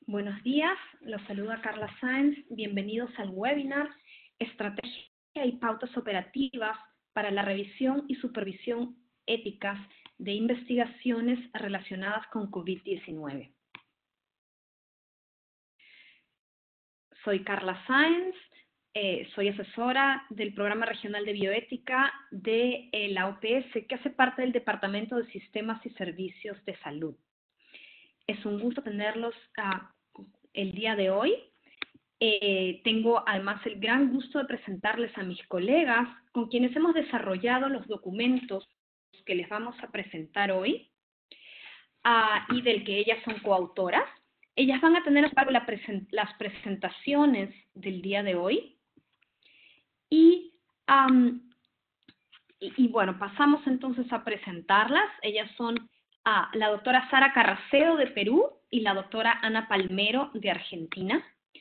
Buenos días, los saluda Carla Sáenz. Bienvenidos al webinar Estrategia y pautas operativas para la revisión y supervisión éticas de investigaciones relacionadas con COVID-19. Soy Carla Sáenz, soy asesora del Programa Regional de Bioética de la OPS, que hace parte del Departamento de Sistemas y Servicios de Salud. Es un gusto tenerlos el día de hoy. Tengo además el gran gusto de presentarles a mis colegas con quienes hemos desarrollado los documentos que les vamos a presentar hoy y del que ellas son coautoras. Ellas van a tener a cargo las presentaciones del día de hoy y bueno, pasamos entonces a presentarlas. Ellas son la doctora Sara Carracedo de Perú y la doctora Ana Palmero de Argentina.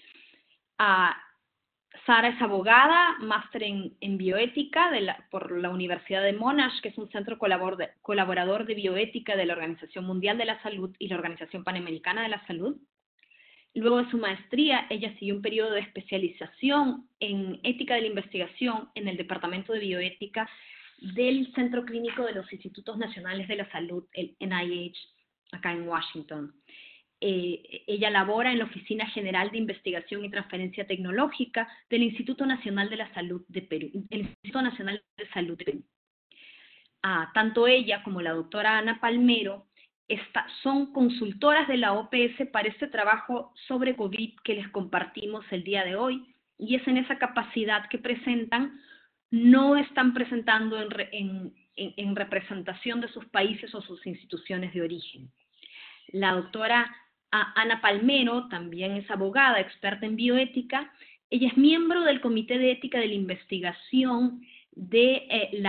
Sara es abogada, máster en bioética por la Universidad de Monash, que es un centro colaborador de bioética de la Organización Mundial de la Salud y la Organización Panamericana de la Salud. Luego de su maestría, ella siguió un periodo de especialización en ética de la investigación en el Departamento de Bioética del Centro Clínico de los Institutos Nacionales de la Salud, el NIH, acá en Washington. Ella labora en la Oficina General de Investigación y Transferencia Tecnológica del Instituto Nacional de la Salud de Perú, el Instituto Nacional de Salud de Perú. Tanto ella como la doctora Ana Palmero son consultoras de la OPS para este trabajo sobre COVID que les compartimos el día de hoy, y es en esa capacidad que presentan. No están presentando en representación de sus países o sus instituciones de origen. La doctora Ana Palmero también es abogada, experta en bioética. Ella es miembro del Comité de Ética de la Investigación de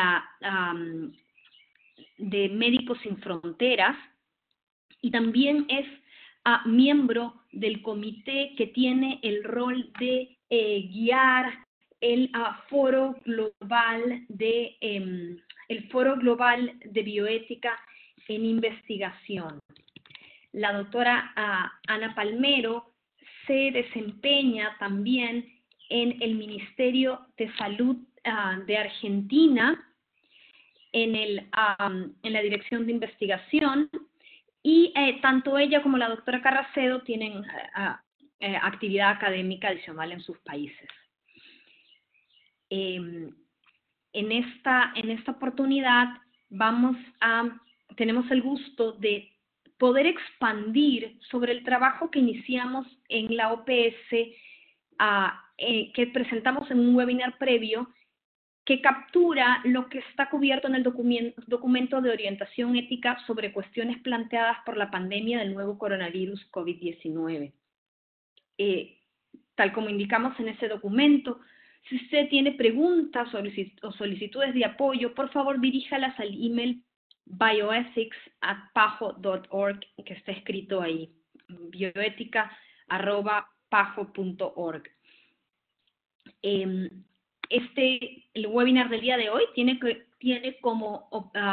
Médicos Sin Fronteras, y también es miembro del comité que tiene el rol de guiar el Foro Global de Bioética en Investigación. La doctora Ana Palmero se desempeña también en el Ministerio de Salud de Argentina, en la Dirección de Investigación, y tanto ella como la doctora Carracedo tienen actividad académica adicional en sus países. En esta oportunidad tenemos el gusto de poder expandir sobre el trabajo que iniciamos en la OPS, que presentamos en un webinar previo, que captura lo que está cubierto en el documento de orientación ética sobre cuestiones planteadas por la pandemia del nuevo coronavirus COVID-19. Tal como indicamos en ese documento, si usted tiene preguntas o solicitudes de apoyo, por favor diríjalas al email bioethics@pajo.org, que está escrito ahí, bioética@pajo.org. El webinar del día de hoy tiene como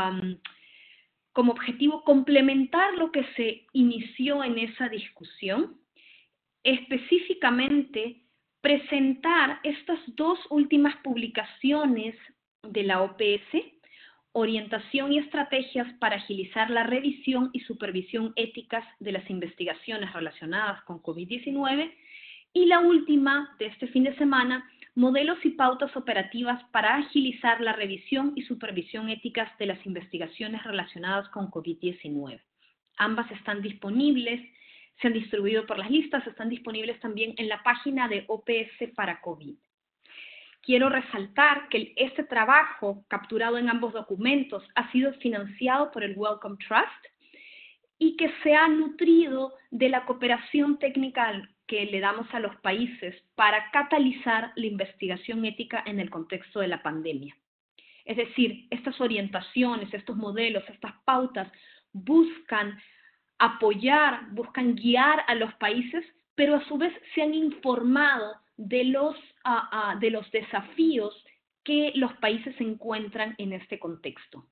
objetivo complementar lo que se inició en esa discusión, específicamente presentar estas dos últimas publicaciones de la OPS, Orientación y Estrategias para agilizar la revisión y supervisión éticas de las investigaciones relacionadas con COVID-19, y la última de este fin de semana, Modelos y pautas operativas para agilizar la revisión y supervisión éticas de las investigaciones relacionadas con COVID-19. Ambas están disponibles, se han distribuido por las listas, están disponibles también en la página de OPS para COVID. Quiero resaltar que este trabajo, capturado en ambos documentos, ha sido financiado por el Wellcome Trust y que se ha nutrido de la cooperación técnica que le damos a los países para catalizar la investigación ética en el contexto de la pandemia. Es decir, estas orientaciones, estos modelos, estas pautas buscan apoyar, buscan guiar a los países, pero a su vez se han informado de los desafíos que los países encuentran en este contexto.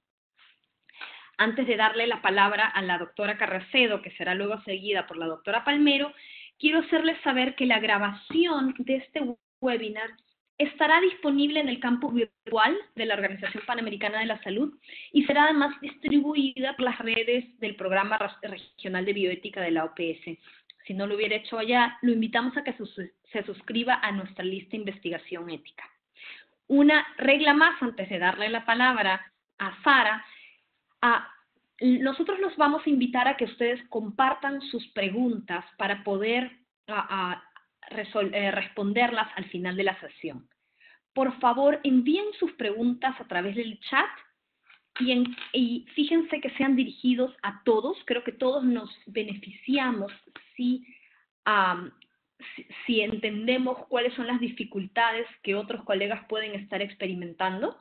Antes de darle la palabra a la doctora Carracedo, que será luego seguida por la doctora Palmero, quiero hacerles saber que la grabación de este webinar estará disponible en el campus virtual de la Organización Panamericana de la Salud y será además distribuida por las redes del Programa Regional de Bioética de la OPS. Si no lo hubiera hecho allá, lo invitamos a que se suscriba a nuestra lista de investigación ética. Una regla más antes de darle la palabra a Sara. Nosotros los vamos a invitar a que ustedes compartan sus preguntas para poder responderlas al final de la sesión. Por favor, envíen sus preguntas a través del chat y fíjense que sean dirigidos a todos. Creo que todos nos beneficiamos si entendemos cuáles son las dificultades que otros colegas pueden estar experimentando.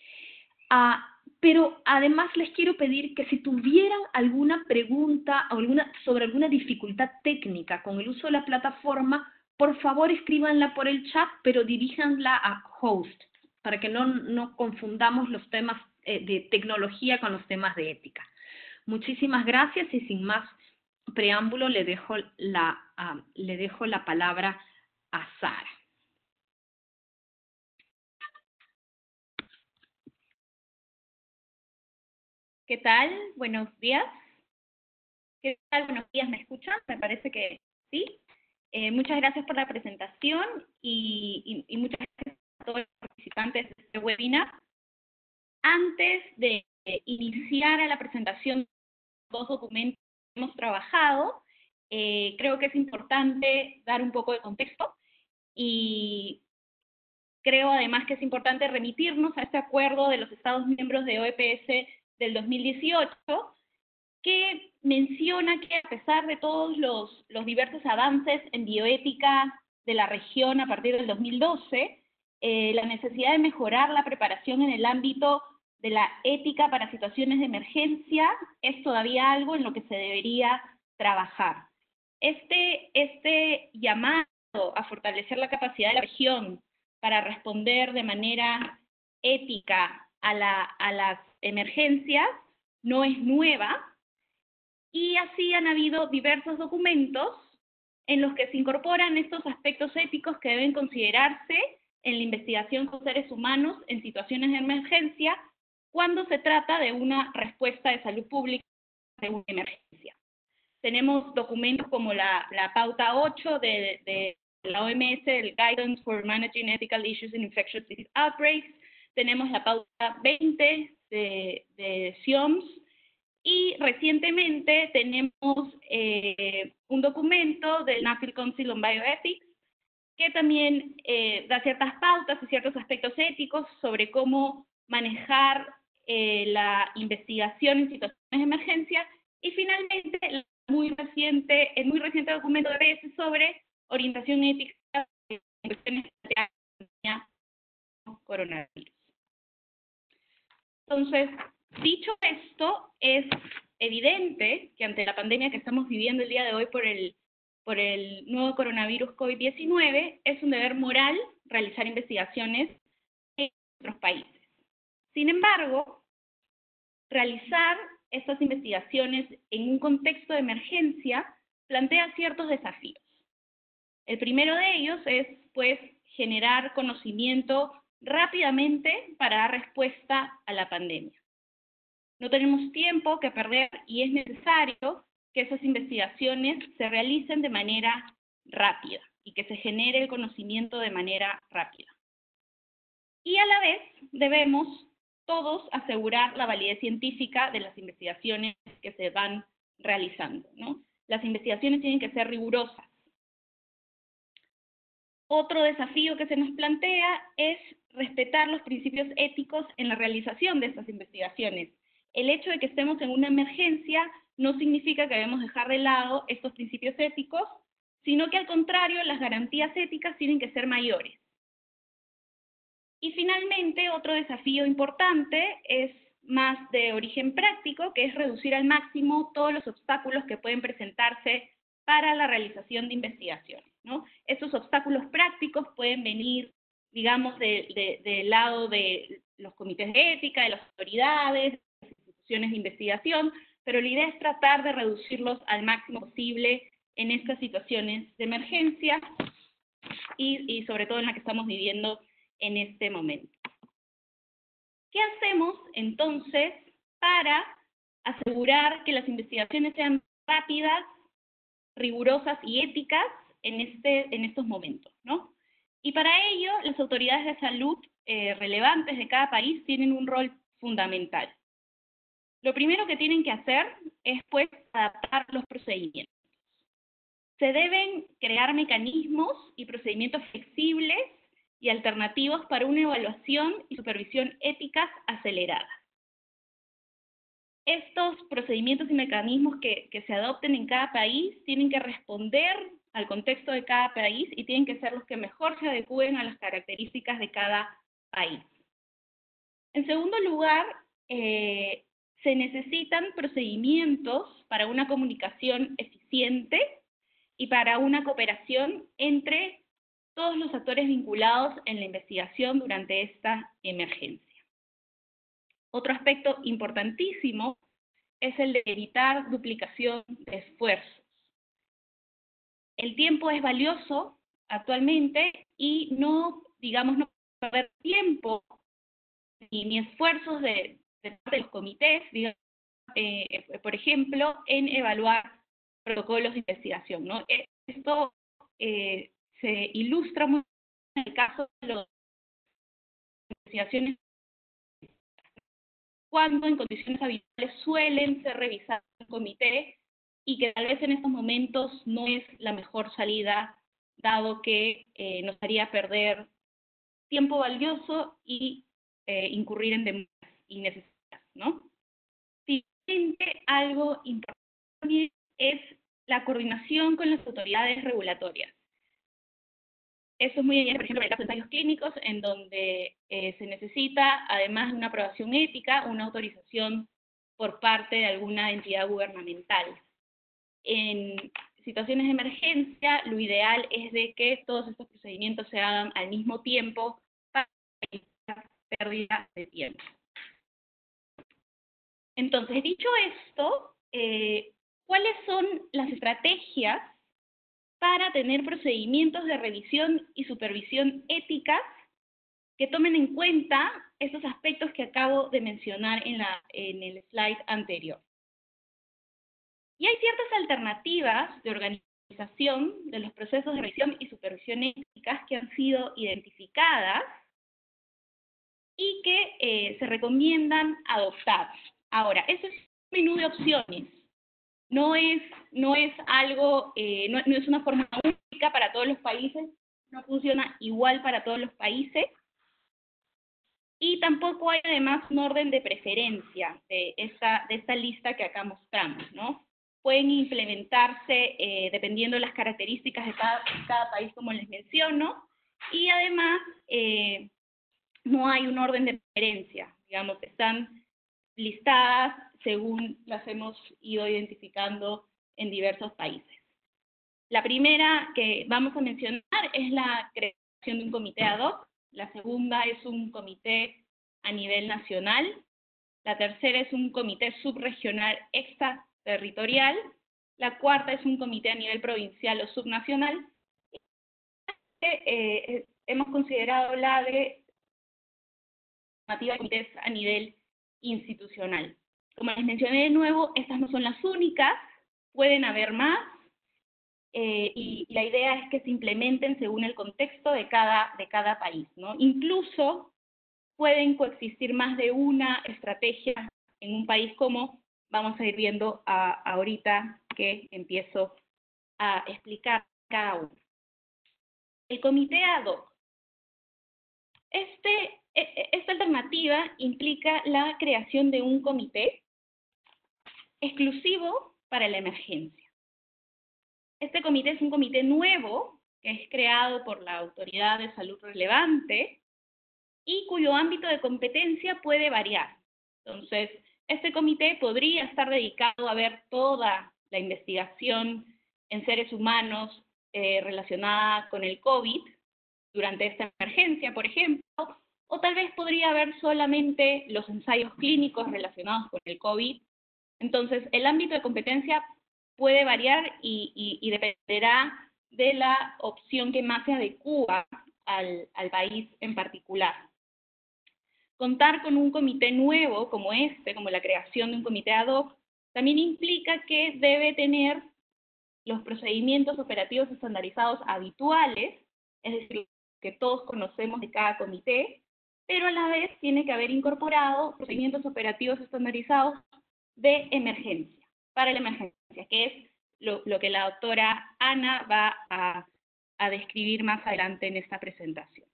Pero además les quiero pedir que si tuvieran alguna pregunta o sobre alguna dificultad técnica con el uso de la plataforma, por favor escríbanla por el chat, pero diríjanla a host, para que no confundamos los temas de tecnología con los temas de ética. Muchísimas gracias y sin más preámbulo le dejo la palabra a Sara. ¿Qué tal? Buenos días. ¿Qué tal? Buenos días, ¿me escuchan? Me parece que sí. Muchas gracias por la presentación y muchas gracias a todos los participantes de este webinar. Antes de iniciar a la presentación de los dos documentos que hemos trabajado, creo que es importante dar un poco de contexto y creo además que es importante remitirnos a este acuerdo de los Estados miembros de OEPS del 2018, que menciona que a pesar de todos los diversos avances en bioética de la región a partir del 2012, la necesidad de mejorar la preparación en el ámbito de la ética para situaciones de emergencia es todavía algo en lo que se debería trabajar. Este llamado a fortalecer la capacidad de la región para responder de manera ética a las emergencias no es nueva, y así han habido diversos documentos en los que se incorporan estos aspectos éticos que deben considerarse en la investigación con seres humanos en situaciones de emergencia cuando se trata de una respuesta de salud pública de una emergencia. Tenemos documentos como la pauta 8 de la OMS, el Guidance for Managing Ethical Issues in Infectious Disease Outbreaks, tenemos la pauta 20 de SIOMS, y recientemente tenemos un documento del National Council on Bioethics que también da ciertas pautas y ciertos aspectos éticos sobre cómo manejar la investigación en situaciones de emergencia, y finalmente el muy reciente documento de OPS sobre orientación ética en cuestiones de coronavirus. Entonces, dicho esto, es evidente que ante la pandemia que estamos viviendo el día de hoy por el nuevo coronavirus COVID-19, es un deber moral realizar investigaciones en otros países. Sin embargo, realizar estas investigaciones en un contexto de emergencia plantea ciertos desafíos. El primero de ellos es, pues, generar conocimiento rápidamente para dar respuesta a la pandemia. No tenemos tiempo que perder y es necesario que esas investigaciones se realicen de manera rápida y que se genere el conocimiento de manera rápida. Y a la vez debemos todos asegurar la validez científica de las investigaciones que se van realizando, ¿no? Las investigaciones tienen que ser rigurosas. Otro desafío que se nos plantea es respetar los principios éticos en la realización de estas investigaciones. El hecho de que estemos en una emergencia no significa que debemos dejar de lado estos principios éticos, sino que al contrario, las garantías éticas tienen que ser mayores. Y finalmente, otro desafío importante es más de origen práctico, que es reducir al máximo todos los obstáculos que pueden presentarse para la realización de investigaciones, ¿no? Estos obstáculos prácticos pueden venir, digamos, del lado de los comités de ética, de las autoridades, de las instituciones de investigación, pero la idea es tratar de reducirlos al máximo posible en estas situaciones de emergencia y sobre todo en la que estamos viviendo en este momento. ¿Qué hacemos entonces para asegurar que las investigaciones sean rápidas, rigurosas y éticas en estos momentos, ¿no? Y para ello, las autoridades de salud relevantes de cada país tienen un rol fundamental. Lo primero que tienen que hacer es, pues, adaptar los procedimientos. Se deben crear mecanismos y procedimientos flexibles y alternativos para una evaluación y supervisión éticas aceleradas. Estos procedimientos y mecanismos que se adopten en cada país tienen que responder al contexto de cada país y tienen que ser los que mejor se adecúen a las características de cada país. En segundo lugar, se necesitan procedimientos para una comunicación eficiente y para una cooperación entre todos los actores vinculados en la investigación durante esta emergencia. Otro aspecto importantísimo es el de evitar duplicación de esfuerzos. El tiempo es valioso actualmente y no perder tiempo ni esfuerzos de los comités, digamos, por ejemplo, en evaluar protocolos de investigación, ¿no? Esto se ilustra muy en el caso de las investigaciones cuando en condiciones habituales suelen ser revisadas en comité y que tal vez en estos momentos no es la mejor salida, dado que nos haría perder tiempo valioso y incurrir en demandas innecesarias, ¿no? Siguiente, algo importante es la coordinación con las autoridades regulatorias. Eso es muy evidente, por ejemplo, en el caso de ensayos clínicos, en donde se necesita, además de una aprobación ética, una autorización por parte de alguna entidad gubernamental. En situaciones de emergencia, lo ideal es de que todos estos procedimientos se hagan al mismo tiempo para evitar pérdida de tiempo. Entonces, dicho esto, ¿cuáles son las estrategias para tener procedimientos de revisión y supervisión éticas que tomen en cuenta estos aspectos que acabo de mencionar en el slide anterior? Y hay ciertas alternativas de organización de los procesos de revisión y supervisión éticas que han sido identificadas y que se recomiendan adoptar. Ahora, eso es un menú de opciones. No es algo, no es una forma única para todos los países, no funciona igual para todos los países, y tampoco hay además un orden de preferencia de esta lista que acá mostramos, ¿no? Pueden implementarse dependiendo de las características de cada país, como les menciono, y además no hay un orden de preferencia, digamos, están listadas según las hemos ido identificando en diversos países. La primera que vamos a mencionar es la creación de un comité ad hoc, la segunda es un comité a nivel nacional, la tercera es un comité subregional extraterritorial, la cuarta es un comité a nivel provincial o subnacional, y hemos considerado la de normativa de comités a nivel institucional. Como les mencioné de nuevo, estas no son las únicas, pueden haber más, y la idea es que se implementen según el contexto de cada país, ¿no? Incluso pueden coexistir más de una estrategia en un país, como vamos a ir viendo ahorita que empiezo a explicar cada uno. El comité ad hoc. Esta alternativa implica la creación de un comité exclusivo para la emergencia. Este comité es un comité nuevo que es creado por la autoridad de salud relevante y cuyo ámbito de competencia puede variar. Entonces, este comité podría estar dedicado a ver toda la investigación en seres humanos relacionada con el COVID durante esta emergencia, por ejemplo, o tal vez podría haber solamente los ensayos clínicos relacionados con el COVID. Entonces, el ámbito de competencia puede variar y dependerá de la opción que más se adecúa al país en particular. Contar con un comité nuevo como como la creación de un comité ad hoc, también implica que debe tener los procedimientos operativos estandarizados habituales, es decir, que todos conocemos de cada comité, pero a la vez tiene que haber incorporado procedimientos operativos estandarizados de emergencia, para la emergencia, que es lo que la doctora Ana va a describir más adelante en esta presentación.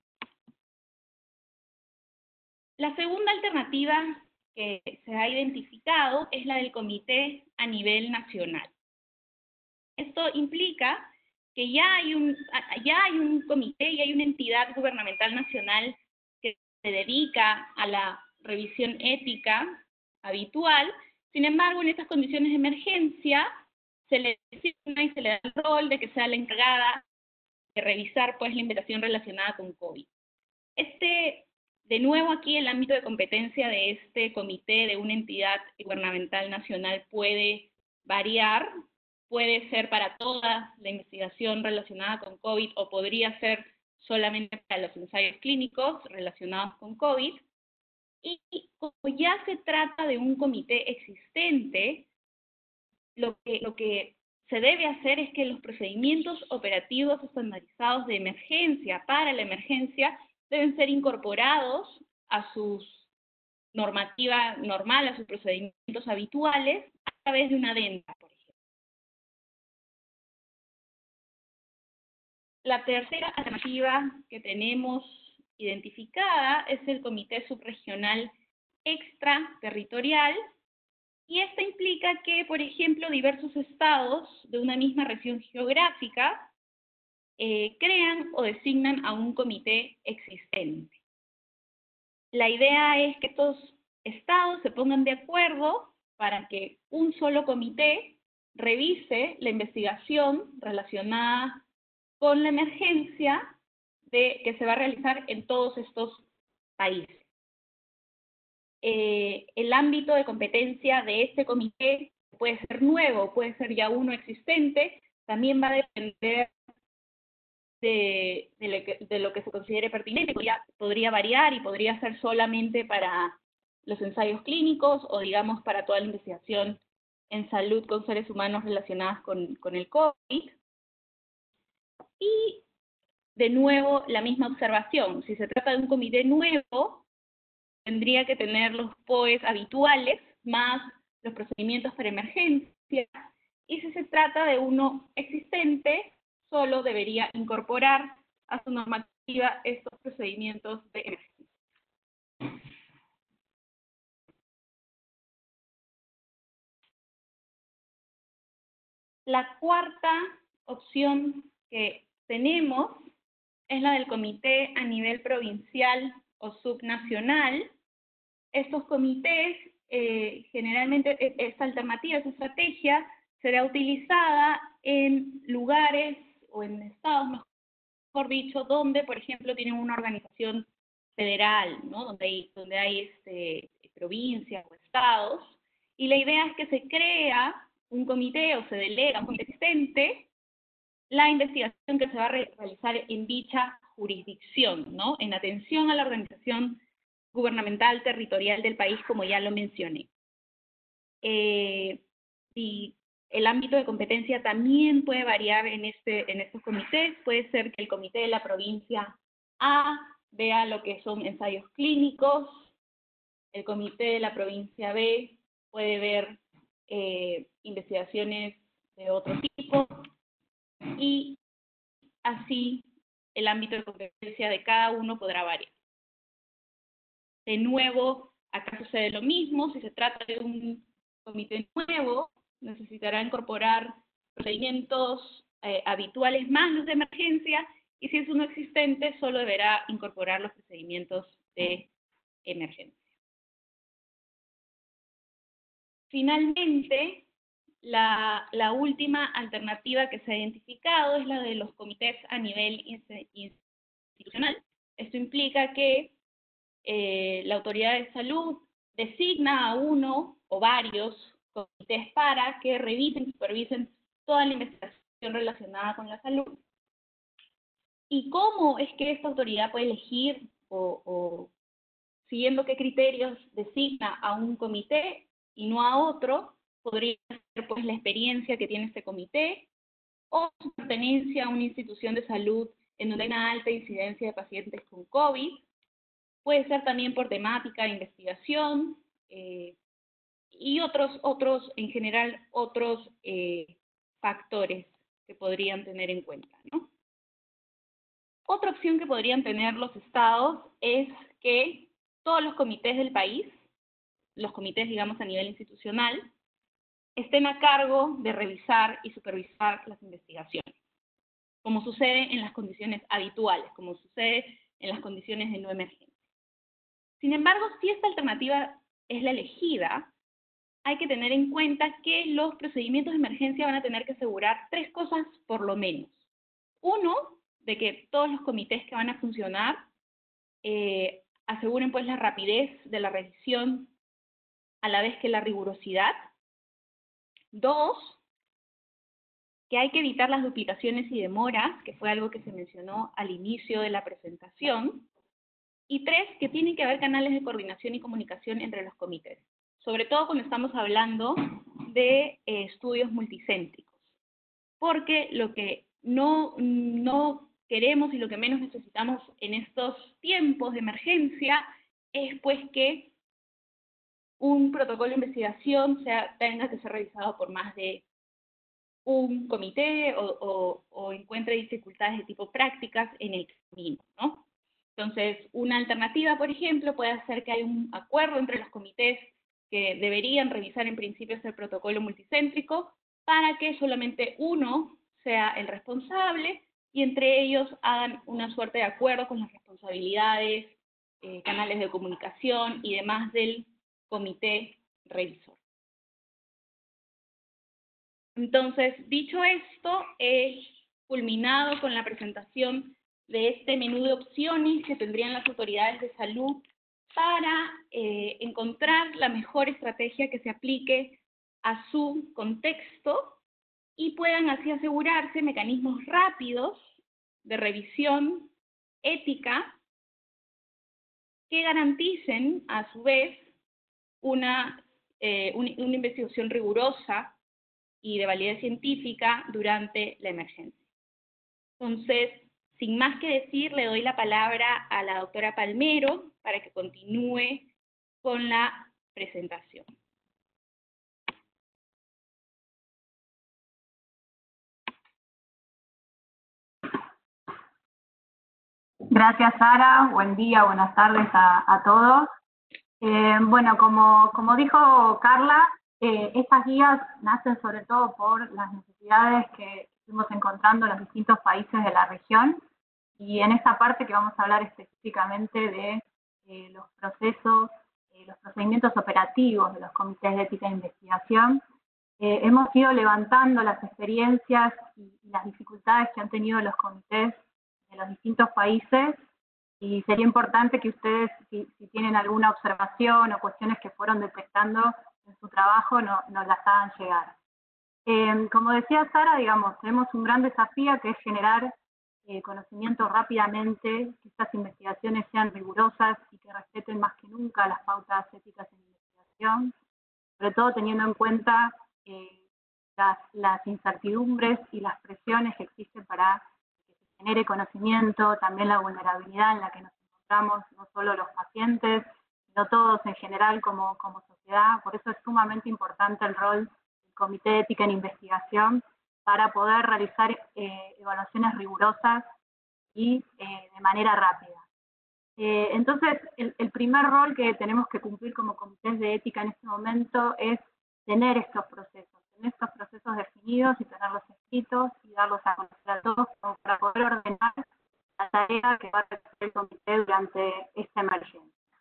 La segunda alternativa que se ha identificado es la del comité a nivel nacional. Esto implica que ya hay un comité y hay una entidad gubernamental nacional que se dedica a la revisión ética habitual. Sin embargo, en estas condiciones de emergencia se le designa y se le da el rol de que sea la encargada de revisar pues la investigación relacionada con COVID. De nuevo aquí el ámbito de competencia de este comité de una entidad gubernamental nacional puede variar, puede ser para toda la investigación relacionada con COVID o podría ser solamente para los ensayos clínicos relacionados con COVID. Y como ya se trata de un comité existente, lo que se debe hacer es que los procedimientos operativos estandarizados de emergencia para la emergencia deben ser incorporados a su normativa normal, a sus procedimientos habituales, a través de una adenda, por ejemplo. La tercera alternativa que tenemos identificada es el Comité Subregional Extraterritorial, y esta implica que, por ejemplo, diversos estados de una misma región geográfica crean o designan a un comité existente. La idea es que estos estados se pongan de acuerdo para que un solo comité revise la investigación relacionada con la emergencia que se va a realizar en todos estos países. El ámbito de competencia de este comité puede ser nuevo, puede ser ya uno existente, también va a depender de lo que se considere pertinente. Podría variar y podría ser solamente para los ensayos clínicos o digamos para toda la investigación en salud con seres humanos relacionadas con el COVID. Y de nuevo la misma observación, si se trata de un comité nuevo, tendría que tener los POEs habituales más los procedimientos para emergencia, y si se trata de uno existente, solo debería incorporar a su normativa estos procedimientos de emergencia. La cuarta opción que tenemos es la del comité a nivel provincial o subnacional. Estos comités, generalmente esta alternativa, esta estrategia, será utilizada en lugares o en estados, mejor dicho, donde, por ejemplo, tienen una organización federal, ¿no? donde hay provincias o estados, y la idea es que se crea un comité o se delega un comité existente la investigación que se va a realizar en dicha jurisdicción, ¿no? En atención a la organización gubernamental territorial del país, como ya lo mencioné. Y el ámbito de competencia también puede variar en estos comités. Puede ser que el comité de la provincia A vea lo que son ensayos clínicos, el comité de la provincia B puede ver investigaciones de otro tipo, y así el ámbito de competencia de cada uno podrá variar. De nuevo, acá sucede lo mismo. Si se trata de un comité nuevo, necesitará incorporar procedimientos habituales más los de emergencia, y si es uno existente, solo deberá incorporar los procedimientos de emergencia. Finalmente, la última alternativa que se ha identificado es la de los comités a nivel institucional. Esto implica que la autoridad de salud designa a uno o varios comités para que revisen y supervisen toda la investigación relacionada con la salud. ¿Y cómo es que esta autoridad puede elegir o siguiendo qué criterios designa a un comité y no a otro? Podría ser pues la experiencia que tiene este comité o su pertenencia a una institución de salud en donde hay una alta incidencia de pacientes con COVID. Puede ser también por temática de investigación y otros, en general, otros factores que podrían tener en cuenta, ¿no? Otra opción que podrían tener los estados es que todos los comités del país, los comités, digamos, a nivel institucional, estén a cargo de revisar y supervisar las investigaciones, como sucede en las condiciones habituales, como sucede en las condiciones de no emergencia. Sin embargo, si esta alternativa es la elegida, hay que tener en cuenta que los procedimientos de emergencia van a tener que asegurar tres cosas por lo menos. Uno, de que todos los comités que van a funcionar aseguren pues la rapidez de la revisión a la vez que la rigurosidad. Dos, que hay que evitar las duplicaciones y demoras, que fue algo que se mencionó al inicio de la presentación. Y tres, que tienen que haber canales de coordinación y comunicación entre los comités, sobre todo cuando estamos hablando de estudios multicéntricos, porque lo que no queremos y lo que menos necesitamos en estos tiempos de emergencia es pues que un protocolo de investigación tenga que ser revisado por más de un comité o encuentre dificultades de tipo prácticas en el camino, ¿no? Entonces, una alternativa, por ejemplo, puede ser que haya un acuerdo entre los comités que deberían revisar en principio el protocolo multicéntrico para que solamente uno sea el responsable y entre ellos hagan una suerte de acuerdo con las responsabilidades, canales de comunicación y demás del comité revisor. Entonces, dicho esto, he culminado con la presentación de este menú de opciones que tendrían las autoridades de salud para encontrar la mejor estrategia que se aplique a su contexto y puedan así asegurarse mecanismos rápidos de revisión ética que garanticen, a su vez, una investigación rigurosa y de validez científica durante la emergencia. Entonces, sin más que decir, le doy la palabra a la doctora Palmero para que continúe con la presentación. Gracias, Sara. Buen día, buenas tardes a todos. Bueno, como dijo Carla, estas guías nacen sobre todo por las necesidades que fuimos encontrando en los distintos países de la región, y en esta parte que vamos a hablar específicamente de los procedimientos operativos de los comités de ética e investigación, hemos ido levantando las experiencias y las dificultades que han tenido los comités de los distintos países, y sería importante que ustedes, si tienen alguna observación o cuestiones que fueron detectando en su trabajo, nos las hagan llegar. Como decía Sara, digamos, tenemos un gran desafío que es generar conocimiento rápidamente, que estas investigaciones sean rigurosas y que respeten más que nunca las pautas éticas en investigación, sobre todo teniendo en cuenta las incertidumbres y las presiones que existen para que se genere conocimiento, también la vulnerabilidad en la que nos encontramos, no solo los pacientes, sino todos en general como sociedad. Por eso es sumamente importante el rol del Comité de Ética en Investigación para poder realizar evaluaciones rigurosas y de manera rápida. Entonces, el primer rol que tenemos que cumplir como comités de ética en este momento es tener estos procesos definidos y tenerlos escritos y darlos a conocer a todos para poder ordenar la tarea que va a realizar el comité durante esta emergencia.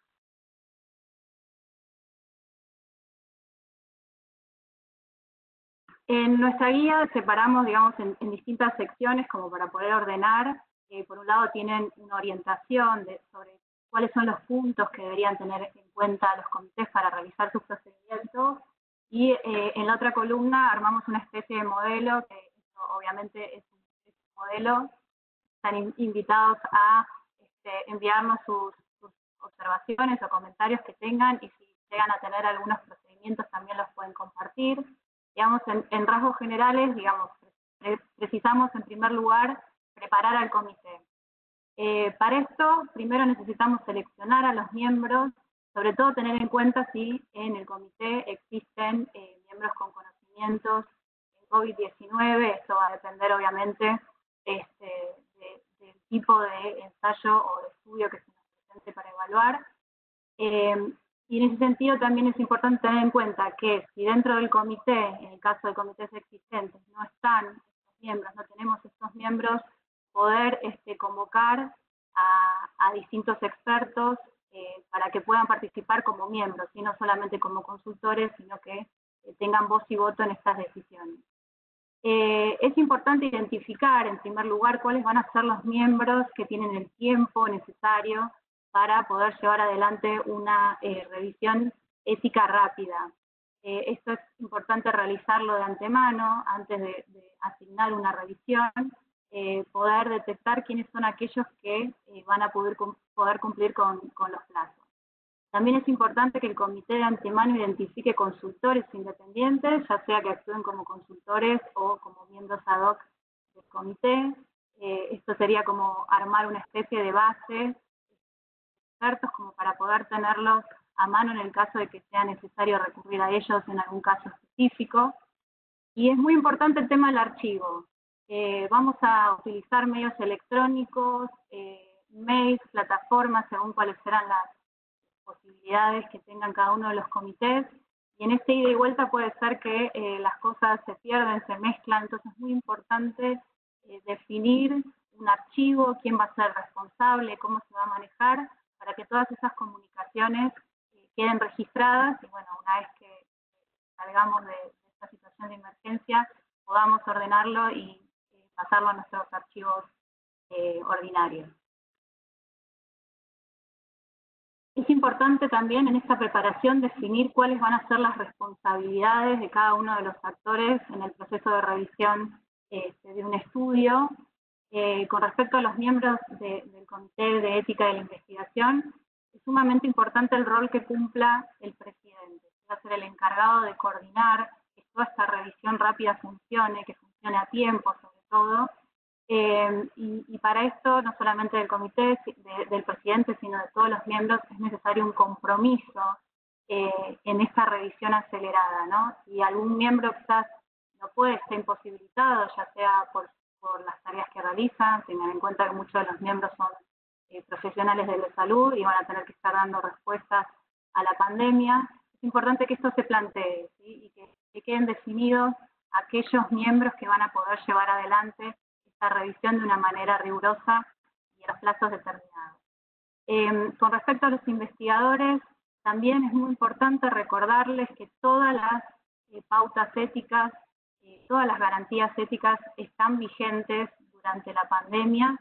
En nuestra guía separamos, digamos, en distintas secciones como para poder ordenar. Por un lado tienen una orientación sobre cuáles son los puntos que deberían tener en cuenta los comités para realizar sus procedimientos, Y en la otra columna armamos una especie de modelo, que obviamente es un modelo. Están invitados a enviarnos sus observaciones o comentarios que tengan, y si llegan a tener algunos procedimientos también los pueden compartir. Digamos, en rasgos generales, digamos, precisamos en primer lugar preparar al comité. Para esto, primero necesitamos seleccionar a los miembros, sobre todo tener en cuenta si en el comité existen miembros con conocimientos en COVID-19. Esto va a depender obviamente del tipo de ensayo o de estudio que se nos presente para evaluar. Y en ese sentido también es importante tener en cuenta que si dentro del comité, en el caso de comités existentes, no están estos miembros, no tenemos estos miembros, poder convocar a distintos expertos para que puedan participar como miembros, y no solamente como consultores, sino que tengan voz y voto en estas decisiones. Es importante identificar, en primer lugar, cuáles van a ser los miembros que tienen el tiempo necesario para poder llevar adelante una revisión ética rápida. Esto es importante realizarlo de antemano, antes de asignar una revisión, poder detectar quiénes son aquellos que van a poder cumplir con los plazos. También es importante que el comité de antemano identifique consultores independientes, ya sea que actúen como consultores o como miembros ad hoc del comité. Esto sería como armar una especie de base de expertos como para poder tenerlos a mano en el caso de que sea necesario recurrir a ellos en algún caso específico. Y es muy importante el tema del archivo. Vamos a utilizar medios electrónicos, mails, plataformas, según cuáles serán las posibilidades que tengan cada uno de los comités, y en este ida y vuelta puede ser que las cosas se pierden, se mezclan. Entonces es muy importante definir un archivo, quién va a ser responsable, cómo se va a manejar, para que todas esas comunicaciones queden registradas, y bueno, una vez que salgamos de esta situación de emergencia, podamos ordenarlo y pasarlo a nuestros archivos ordinarios. Es importante también en esta preparación definir cuáles van a ser las responsabilidades de cada uno de los actores en el proceso de revisión de un estudio. Con respecto a los miembros del Comité de Ética de la Investigación, es sumamente importante el rol que cumpla el presidente, que va a ser el encargado de coordinar que toda esta revisión rápida funcione, que funcione a tiempo sobre todo. Y para esto, no solamente del comité, del presidente, sino de todos los miembros, es necesario un compromiso en esta revisión acelerada, ¿no? Si algún miembro quizás no puede, estar imposibilitado, ya sea por las tareas que realizan, tengan en cuenta que muchos de los miembros son profesionales de la salud y van a tener que estar dando respuestas a la pandemia, es importante que esto se plantee, ¿sí? Y que queden definidos aquellos miembros que van a poder llevar adelante esta revisión de una manera rigurosa y a los plazos determinados. Con respecto a los investigadores, también es muy importante recordarles que todas las pautas éticas, todas las garantías éticas están vigentes durante la pandemia,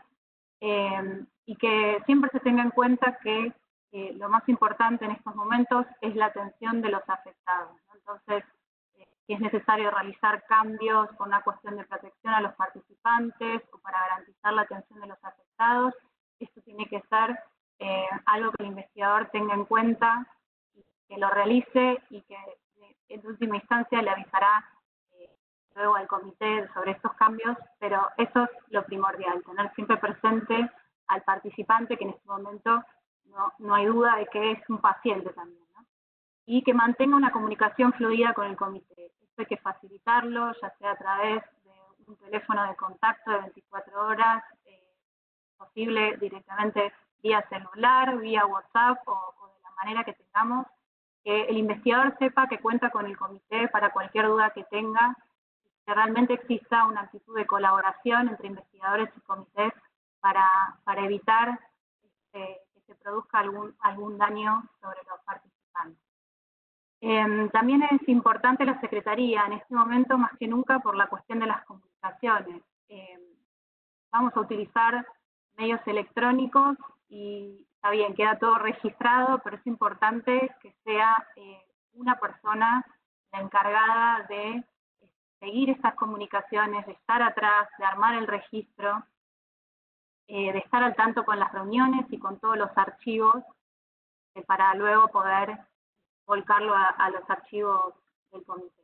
y que siempre se tenga en cuenta que lo más importante en estos momentos es la atención de los afectados, ¿no? Entonces, si es necesario realizar cambios por una cuestión de protección a los participantes o para garantizar la atención de los afectados, esto tiene que ser algo que el investigador tenga en cuenta, y que lo realice, y que en última instancia le avisará luego al comité sobre estos cambios, pero eso es lo primordial, tener siempre presente al participante, que en este momento no hay duda de que es un paciente también, ¿no? Y que mantenga una comunicación fluida con el comité. Esto hay que facilitarlo, ya sea a través de un teléfono de contacto de 24 horas, posible directamente vía celular, vía WhatsApp o de la manera que tengamos, que el investigador sepa que cuenta con el comité para cualquier duda que tenga, que realmente exista una actitud de colaboración entre investigadores y comités para evitar que se produzca algún daño sobre los participantes. También es importante la Secretaría, en este momento más que nunca por la cuestión de las comunicaciones. Vamos a utilizar medios electrónicos y está bien, queda todo registrado, pero es importante que sea una persona la encargada de seguir estas comunicaciones, de estar atrás, de armar el registro, de estar al tanto con las reuniones y con todos los archivos, para luego poder volcarlo a los archivos del comité.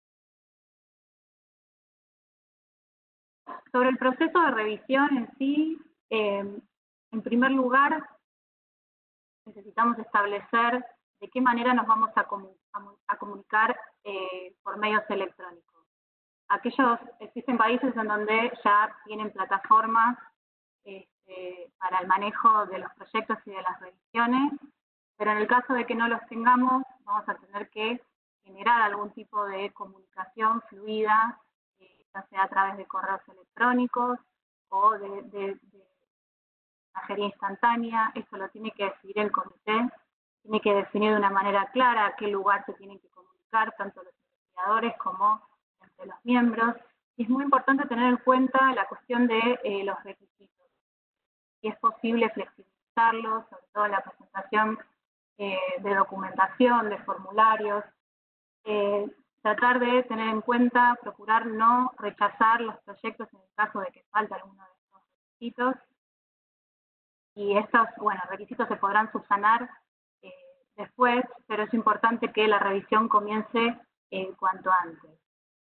Sobre el proceso de revisión en sí, en primer lugar, necesitamos establecer de qué manera nos vamos a comunicar por medios electrónicos. Existen países en donde ya tienen plataformas para el manejo de los proyectos y de las revisiones, pero en el caso de que no los tengamos, vamos a tener que generar algún tipo de comunicación fluida, ya sea a través de correos electrónicos o de mensajería instantánea. Esto lo tiene que decidir el comité, tiene que definir de una manera clara a qué lugar se tienen que comunicar, tanto los investigadores como entre los miembros. Y es muy importante tener en cuenta la cuestión de los requisitos. Si es posible flexibilizarlos, sobre todo en la presentación de documentación, de formularios, tratar de tener en cuenta, procurar no rechazar los proyectos en el caso de que falte alguno de estos requisitos. Y estos, requisitos se podrán subsanar después, pero es importante que la revisión comience cuanto antes.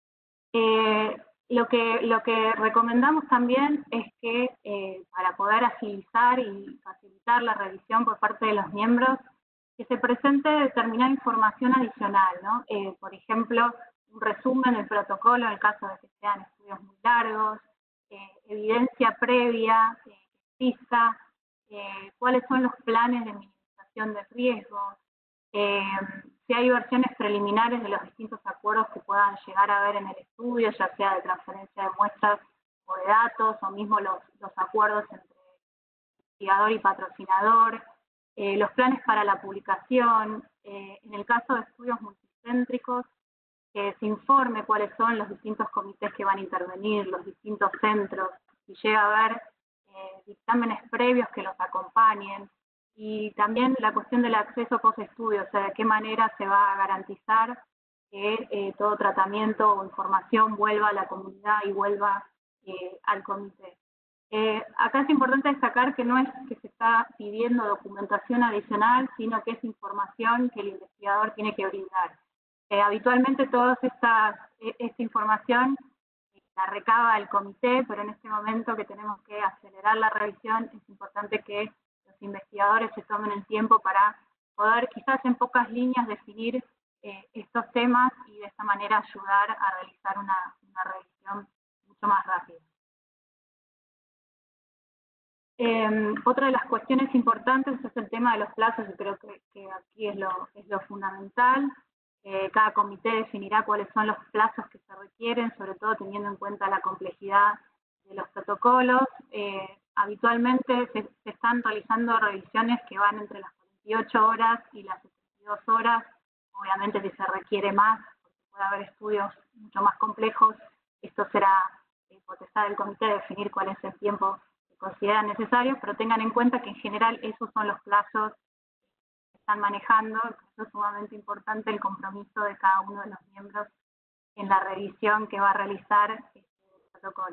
Lo que recomendamos también es que para poder agilizar y facilitar la revisión por parte de los miembros, que se presente determinada información adicional, ¿no? Por ejemplo, un resumen del protocolo en el caso de que sean estudios muy largos, evidencia previa que exista, cuáles son los planes de minimización de riesgos, si hay versiones preliminares de los distintos acuerdos que puedan llegar a haber en el estudio, ya sea de transferencia de muestras o de datos, o mismo los acuerdos entre investigador y patrocinador, los planes para la publicación, en el caso de estudios multicéntricos, que se informe cuáles son los distintos comités que van a intervenir, los distintos centros, si llega a haber dictámenes previos que los acompañen, y también la cuestión del acceso post-estudio, o sea, de qué manera se va a garantizar que todo tratamiento o información vuelva a la comunidad y vuelva al comité. Acá es importante destacar que no es que se está pidiendo documentación adicional, sino que es información que el investigador tiene que brindar. Habitualmente toda esta información la recaba el comité, pero en este momento que tenemos que acelerar la revisión, es importante que los investigadores se tomen el tiempo para poder quizás en pocas líneas definir estos temas y de esta manera ayudar a realizar una revisión mucho más rápida. Otra de las cuestiones importantes es el tema de los plazos, y creo que aquí es lo fundamental. Cada comité definirá cuáles son los plazos que se requieren, sobre todo teniendo en cuenta la complejidad de los protocolos. Habitualmente se están realizando revisiones que van entre las 48 horas y las 72 horas. Obviamente si se requiere más, porque puede haber estudios mucho más complejos, esto será potestad del comité definir cuál es el tiempo que consideran necesario, pero tengan en cuenta que en general esos son los plazos que están manejando. Eso es sumamente importante, el compromiso de cada uno de los miembros en la revisión que va a realizar el protocolo.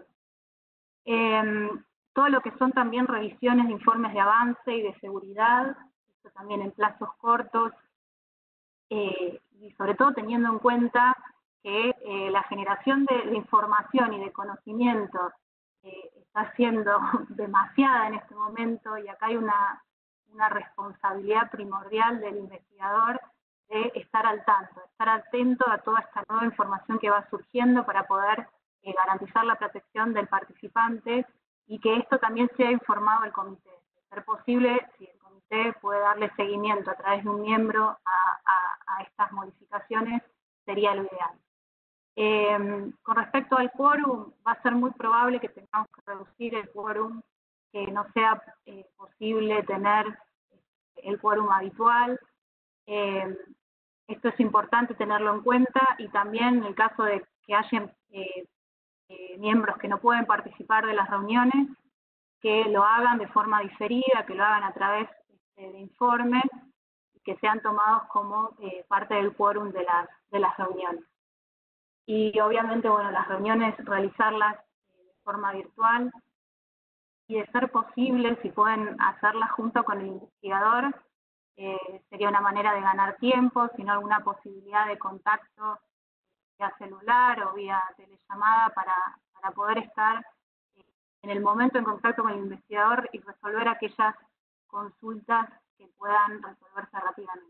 Todo lo que son también revisiones de informes de avance y de seguridad, esto también en plazos cortos, y sobre todo teniendo en cuenta que la generación de información y de conocimiento está siendo demasiada en este momento, y acá hay una responsabilidad primordial del investigador de estar al tanto, de estar atento a toda esta nueva información que va surgiendo para poder garantizar la protección del participante y que esto también sea informado al comité. De ser posible, si el comité puede darle seguimiento a través de un miembro a estas modificaciones, sería lo ideal. Con respecto al quórum, va a ser muy probable que tengamos que reducir el quórum, que no sea posible tener el quórum habitual. Esto es importante tenerlo en cuenta, y también en el caso de que haya miembros que no pueden participar de las reuniones, que lo hagan de forma diferida, que lo hagan a través de informes, que sean tomados como parte del quórum de las reuniones. Y obviamente, bueno, las reuniones realizarlas de forma virtual, y de ser posible, si pueden hacerlas junto con el investigador, sería una manera de ganar tiempo, sino alguna posibilidad de contacto vía celular o vía telellamada para poder estar en el momento en contacto con el investigador y resolver aquellas consultas que puedan resolverse rápidamente.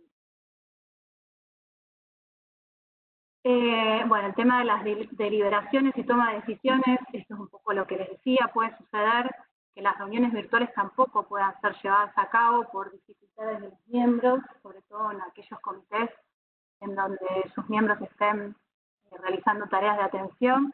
Bueno, el tema de las deliberaciones y toma de decisiones, esto es un poco lo que les decía, puede suceder que las reuniones virtuales tampoco puedan ser llevadas a cabo por dificultades de los miembros, sobre todo en aquellos comités en donde sus miembros estén realizando tareas de atención.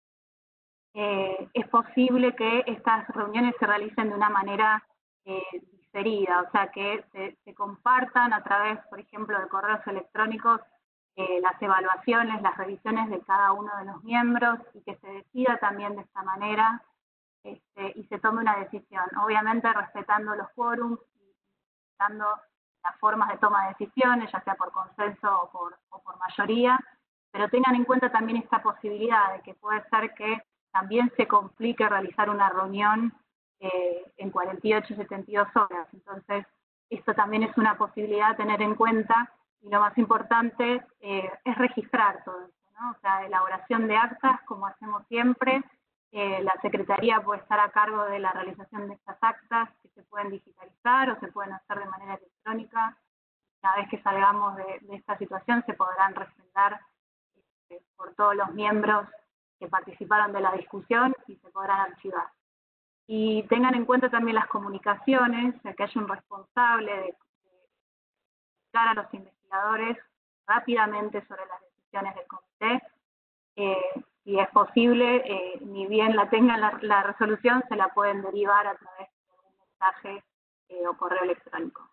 Es posible que estas reuniones se realicen de una manera diferida, o sea, que se compartan a través, por ejemplo, de correos electrónicos las evaluaciones, las revisiones de cada uno de los miembros y que se decida también de esta manera y se tome una decisión, obviamente respetando los quórums y respetando las formas de toma de decisiones, ya sea por consenso o por mayoría, pero tengan en cuenta también esta posibilidad de que puede ser que también se complique realizar una reunión en 48 o 72 horas. Entonces, esto también es una posibilidad a tener en cuenta y lo más importante es registrar todo esto, ¿no? O sea, elaboración de actas, como hacemos siempre. La Secretaría puede estar a cargo de la realización de estas actas que se pueden digitalizar o se pueden hacer de manera electrónica. Una vez que salgamos de esta situación se podrán refrendar por todos los miembros que participaron de la discusión y se podrán archivar. Y tengan en cuenta también las comunicaciones, que haya un responsable de explicar a los investigadores rápidamente sobre las decisiones del comité. Si es posible, ni bien la tengan la resolución, se la pueden derivar a través de un mensaje o correo electrónico.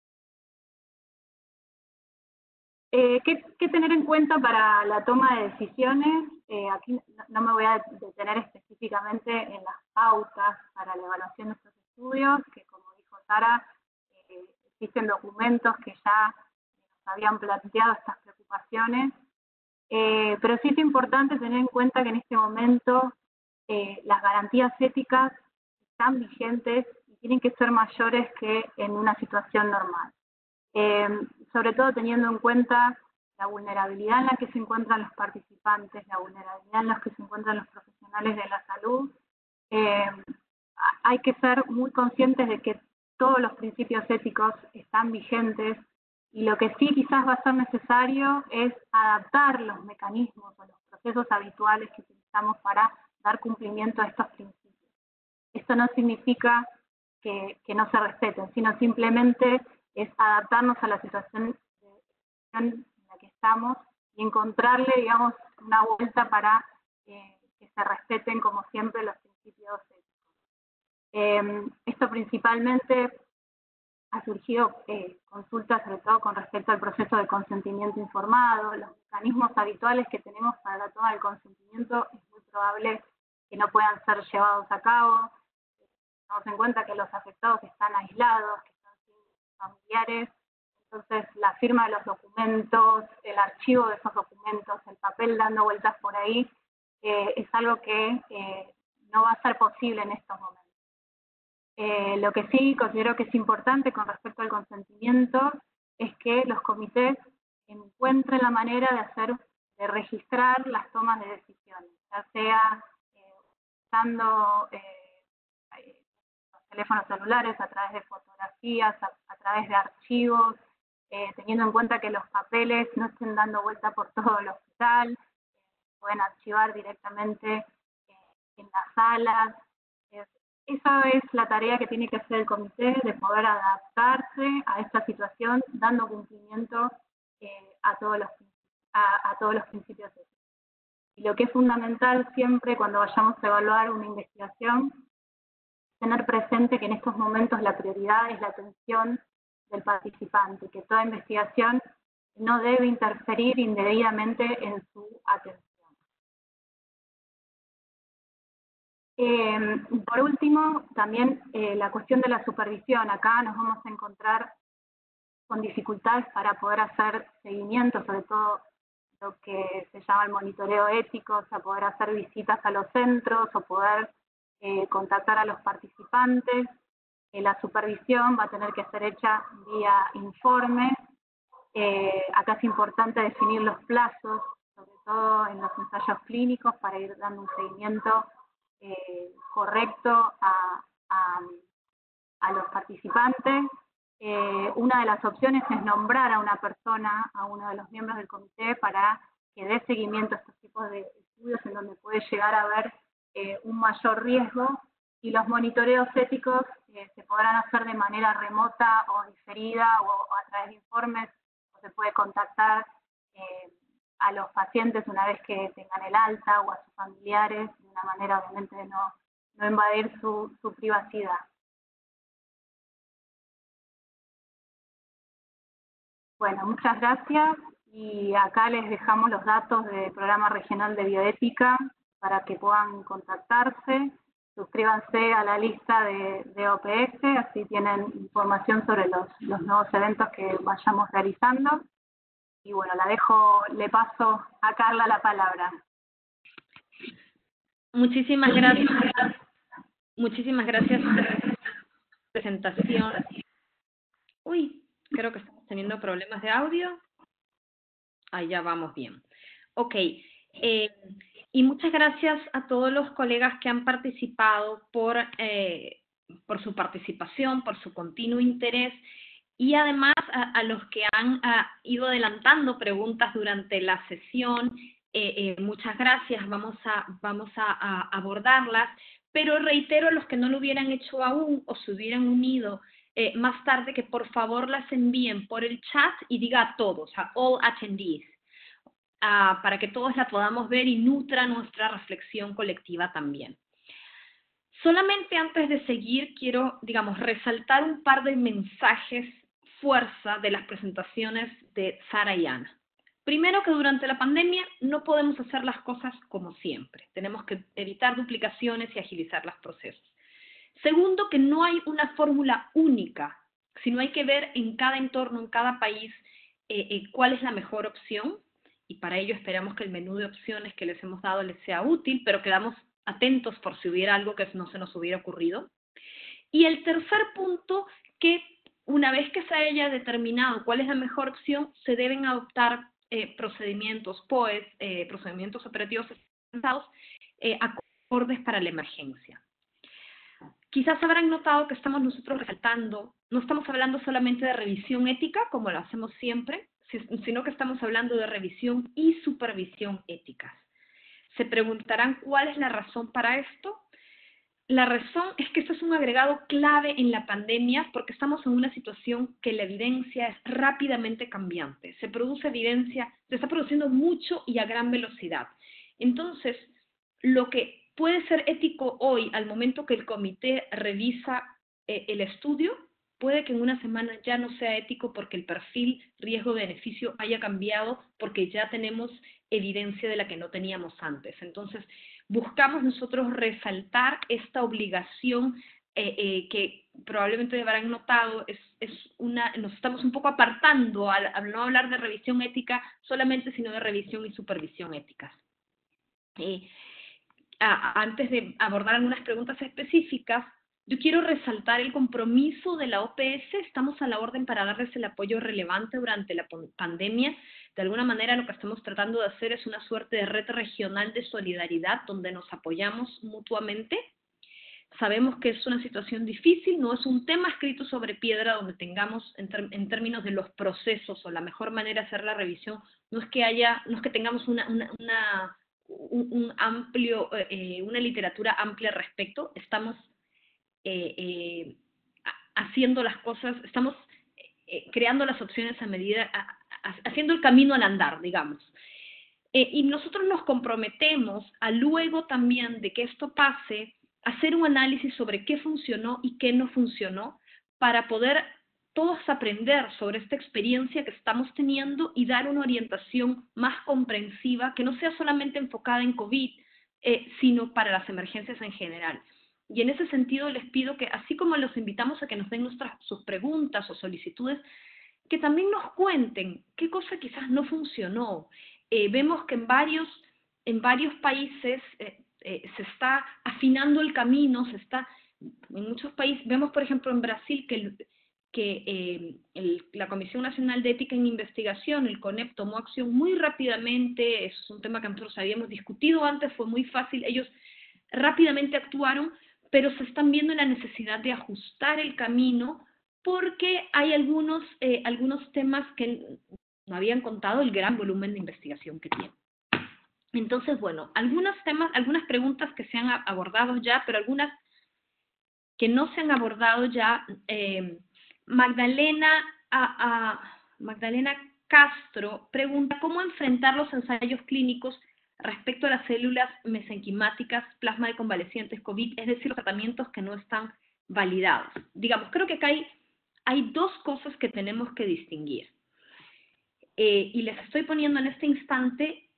¿Qué tener en cuenta para la toma de decisiones? Aquí no me voy a detener específicamente en las pautas para la evaluación de estos estudios, que como dijo Sara, existen documentos que ya nos habían planteado estas preocupaciones, pero sí es importante tener en cuenta que en este momento las garantías éticas están vigentes y tienen que ser mayores que en una situación normal. Sobre todo teniendo en cuenta la vulnerabilidad en la que se encuentran los participantes, la vulnerabilidad en la que se encuentran los profesionales de la salud, hay que ser muy conscientes de que todos los principios éticos están vigentes y lo que sí quizás va a ser necesario es adaptar los mecanismos o los procesos habituales que utilizamos para dar cumplimiento a estos principios. Esto no significa que no se respeten, sino simplemente es adaptarnos a la situación en la que estamos y encontrarle, digamos, una vuelta para que se respeten, como siempre, los principios éticos. Esto principalmente ha surgido consultas, sobre todo con respecto al proceso de consentimiento informado, los mecanismos habituales que tenemos para la toma del consentimiento, es muy probable que no puedan ser llevados a cabo. Tenemos en cuenta que los afectados están aislados, que están sin familiares, entonces la firma de los documentos, el archivo de esos documentos, el papel dando vueltas por ahí, es algo que no va a ser posible en estos momentos. Lo que sí considero que es importante con respecto al consentimiento es que los comités encuentren la manera de registrar las tomas de decisiones, ya sea usando los teléfonos celulares, a través de fotografías, a través de archivos, teniendo en cuenta que los papeles no estén dando vuelta por todo el hospital, pueden archivar directamente en las salas. Esa es la tarea que tiene que hacer el comité, de poder adaptarse a esta situación, dando cumplimiento a todos los principios éticos. Y lo que es fundamental siempre cuando vayamos a evaluar una investigación, tener presente que en estos momentos la prioridad es la atención del participante, que toda investigación no debe interferir indebidamente en su atención. Por último, también la cuestión de la supervisión. Acá nos vamos a encontrar con dificultades para poder hacer seguimiento, sobre todo lo que se llama el monitoreo ético, o sea, poder hacer visitas a los centros o poder contactar a los participantes. La supervisión va a tener que ser hecha vía informe. Acá es importante definir los plazos, sobre todo en los ensayos clínicos, para ir dando un seguimiento correcto a los participantes. Una de las opciones es nombrar a una persona, a uno de los miembros del comité, para que dé seguimiento a estos tipos de estudios en donde puede llegar a haber un mayor riesgo, y los monitoreos éticos se podrán hacer de manera remota o diferida o a través de informes, o se puede contactar a los pacientes una vez que tengan el alta o a sus familiares, de una manera obviamente de no invadir su privacidad. Bueno, muchas gracias, y acá les dejamos los datos del Programa Regional de Bioética para que puedan contactarse. Suscríbanse a la lista de OPS, así tienen información sobre los nuevos eventos que vayamos realizando. Y bueno, le paso a Carla la palabra. Muchísimas gracias. Muchísimas gracias por la presentación. Uy, creo que estamos teniendo problemas de audio. Ahí ya vamos bien. Ok. Y muchas gracias a todos los colegas que han participado por su participación, por su continuo interés, y además a los que han ido adelantando preguntas durante la sesión. Muchas gracias, vamos a abordarlas, pero reitero a los que no lo hubieran hecho aún o se hubieran unido más tarde, que por favor las envíen por el chat y diga a todos, a all attendees, para que todos la podamos ver y nutra nuestra reflexión colectiva también. Solamente antes de seguir, quiero, resaltar un par de mensajes fuerza de las presentaciones de Sara y Ana. Primero, que durante la pandemia no podemos hacer las cosas como siempre. Tenemos que evitar duplicaciones y agilizar los procesos. Segundo, que no hay una fórmula única, sino hay que ver en cada entorno, en cada país, cuál es la mejor opción, y para ello esperamos que el menú de opciones que les hemos dado les sea útil, pero quedamos atentos por si hubiera algo que no se nos hubiera ocurrido. Y el tercer punto, que una vez que se haya determinado cuál es la mejor opción, se deben adoptar procedimientos POEs, procedimientos operativos avanzados, acordes para la emergencia. Quizás habrán notado que estamos nosotros resaltando, no estamos hablando solamente de revisión ética, como lo hacemos siempre, sino que estamos hablando de revisión y supervisión éticas. Se preguntarán cuál es la razón para esto. La razón es que esto es un agregado clave en la pandemia, porque estamos en una situación que la evidencia es rápidamente cambiante. Se produce evidencia, se está produciendo mucho y a gran velocidad. Entonces, lo que puede ser ético hoy, al momento que el comité revisa el estudio, puede que en una semana ya no sea ético, porque el perfil riesgo-beneficio haya cambiado, porque ya tenemos evidencia de la que no teníamos antes. Entonces, buscamos nosotros resaltar esta obligación que probablemente habrán notado, nos estamos un poco apartando al no hablar de revisión ética solamente, sino de revisión y supervisión éticas. Antes de abordar algunas preguntas específicas, yo quiero resaltar el compromiso de la OPS. Estamos a la orden para darles el apoyo relevante durante la pandemia. De alguna manera, lo que estamos tratando de hacer es una suerte de red regional de solidaridad, donde nos apoyamos mutuamente. Sabemos que es una situación difícil, no es un tema escrito sobre piedra donde tengamos, en términos de los procesos o la mejor manera de hacer la revisión, no es que tengamos una literatura amplia al respecto. Estamos haciendo las cosas, estamos creando las opciones a medida, haciendo el camino al andar, digamos. Y nosotros nos comprometemos a, luego también de que esto pase, hacer un análisis sobre qué funcionó y qué no funcionó, para poder todos aprender sobre esta experiencia que estamos teniendo y dar una orientación más comprensiva, que no sea solamente enfocada en COVID, sino para las emergencias en general. Y en ese sentido les pido que, así como los invitamos a que nos den sus preguntas o solicitudes, que también nos cuenten qué cosa quizás no funcionó. Vemos que en varios países se está afinando el camino, en muchos países, vemos por ejemplo en Brasil la Comisión Nacional de Ética en Investigación, el CONEP, tomó acción muy rápidamente. Es un tema que nosotros habíamos discutido antes, fue muy fácil, ellos rápidamente actuaron, pero se están viendo la necesidad de ajustar el camino porque hay algunos temas que no habían contado el gran volumen de investigación que tienen. Entonces, bueno, algunas preguntas que se han abordado ya, pero algunas que no se han abordado ya. Magdalena Castro pregunta cómo enfrentar los ensayos clínicos respecto a las células mesenquimáticas, plasma de convalecientes COVID, es decir, los tratamientos que no están validados. Digamos, creo que acá hay dos cosas que tenemos que distinguir. Y les estoy poniendo en este instante,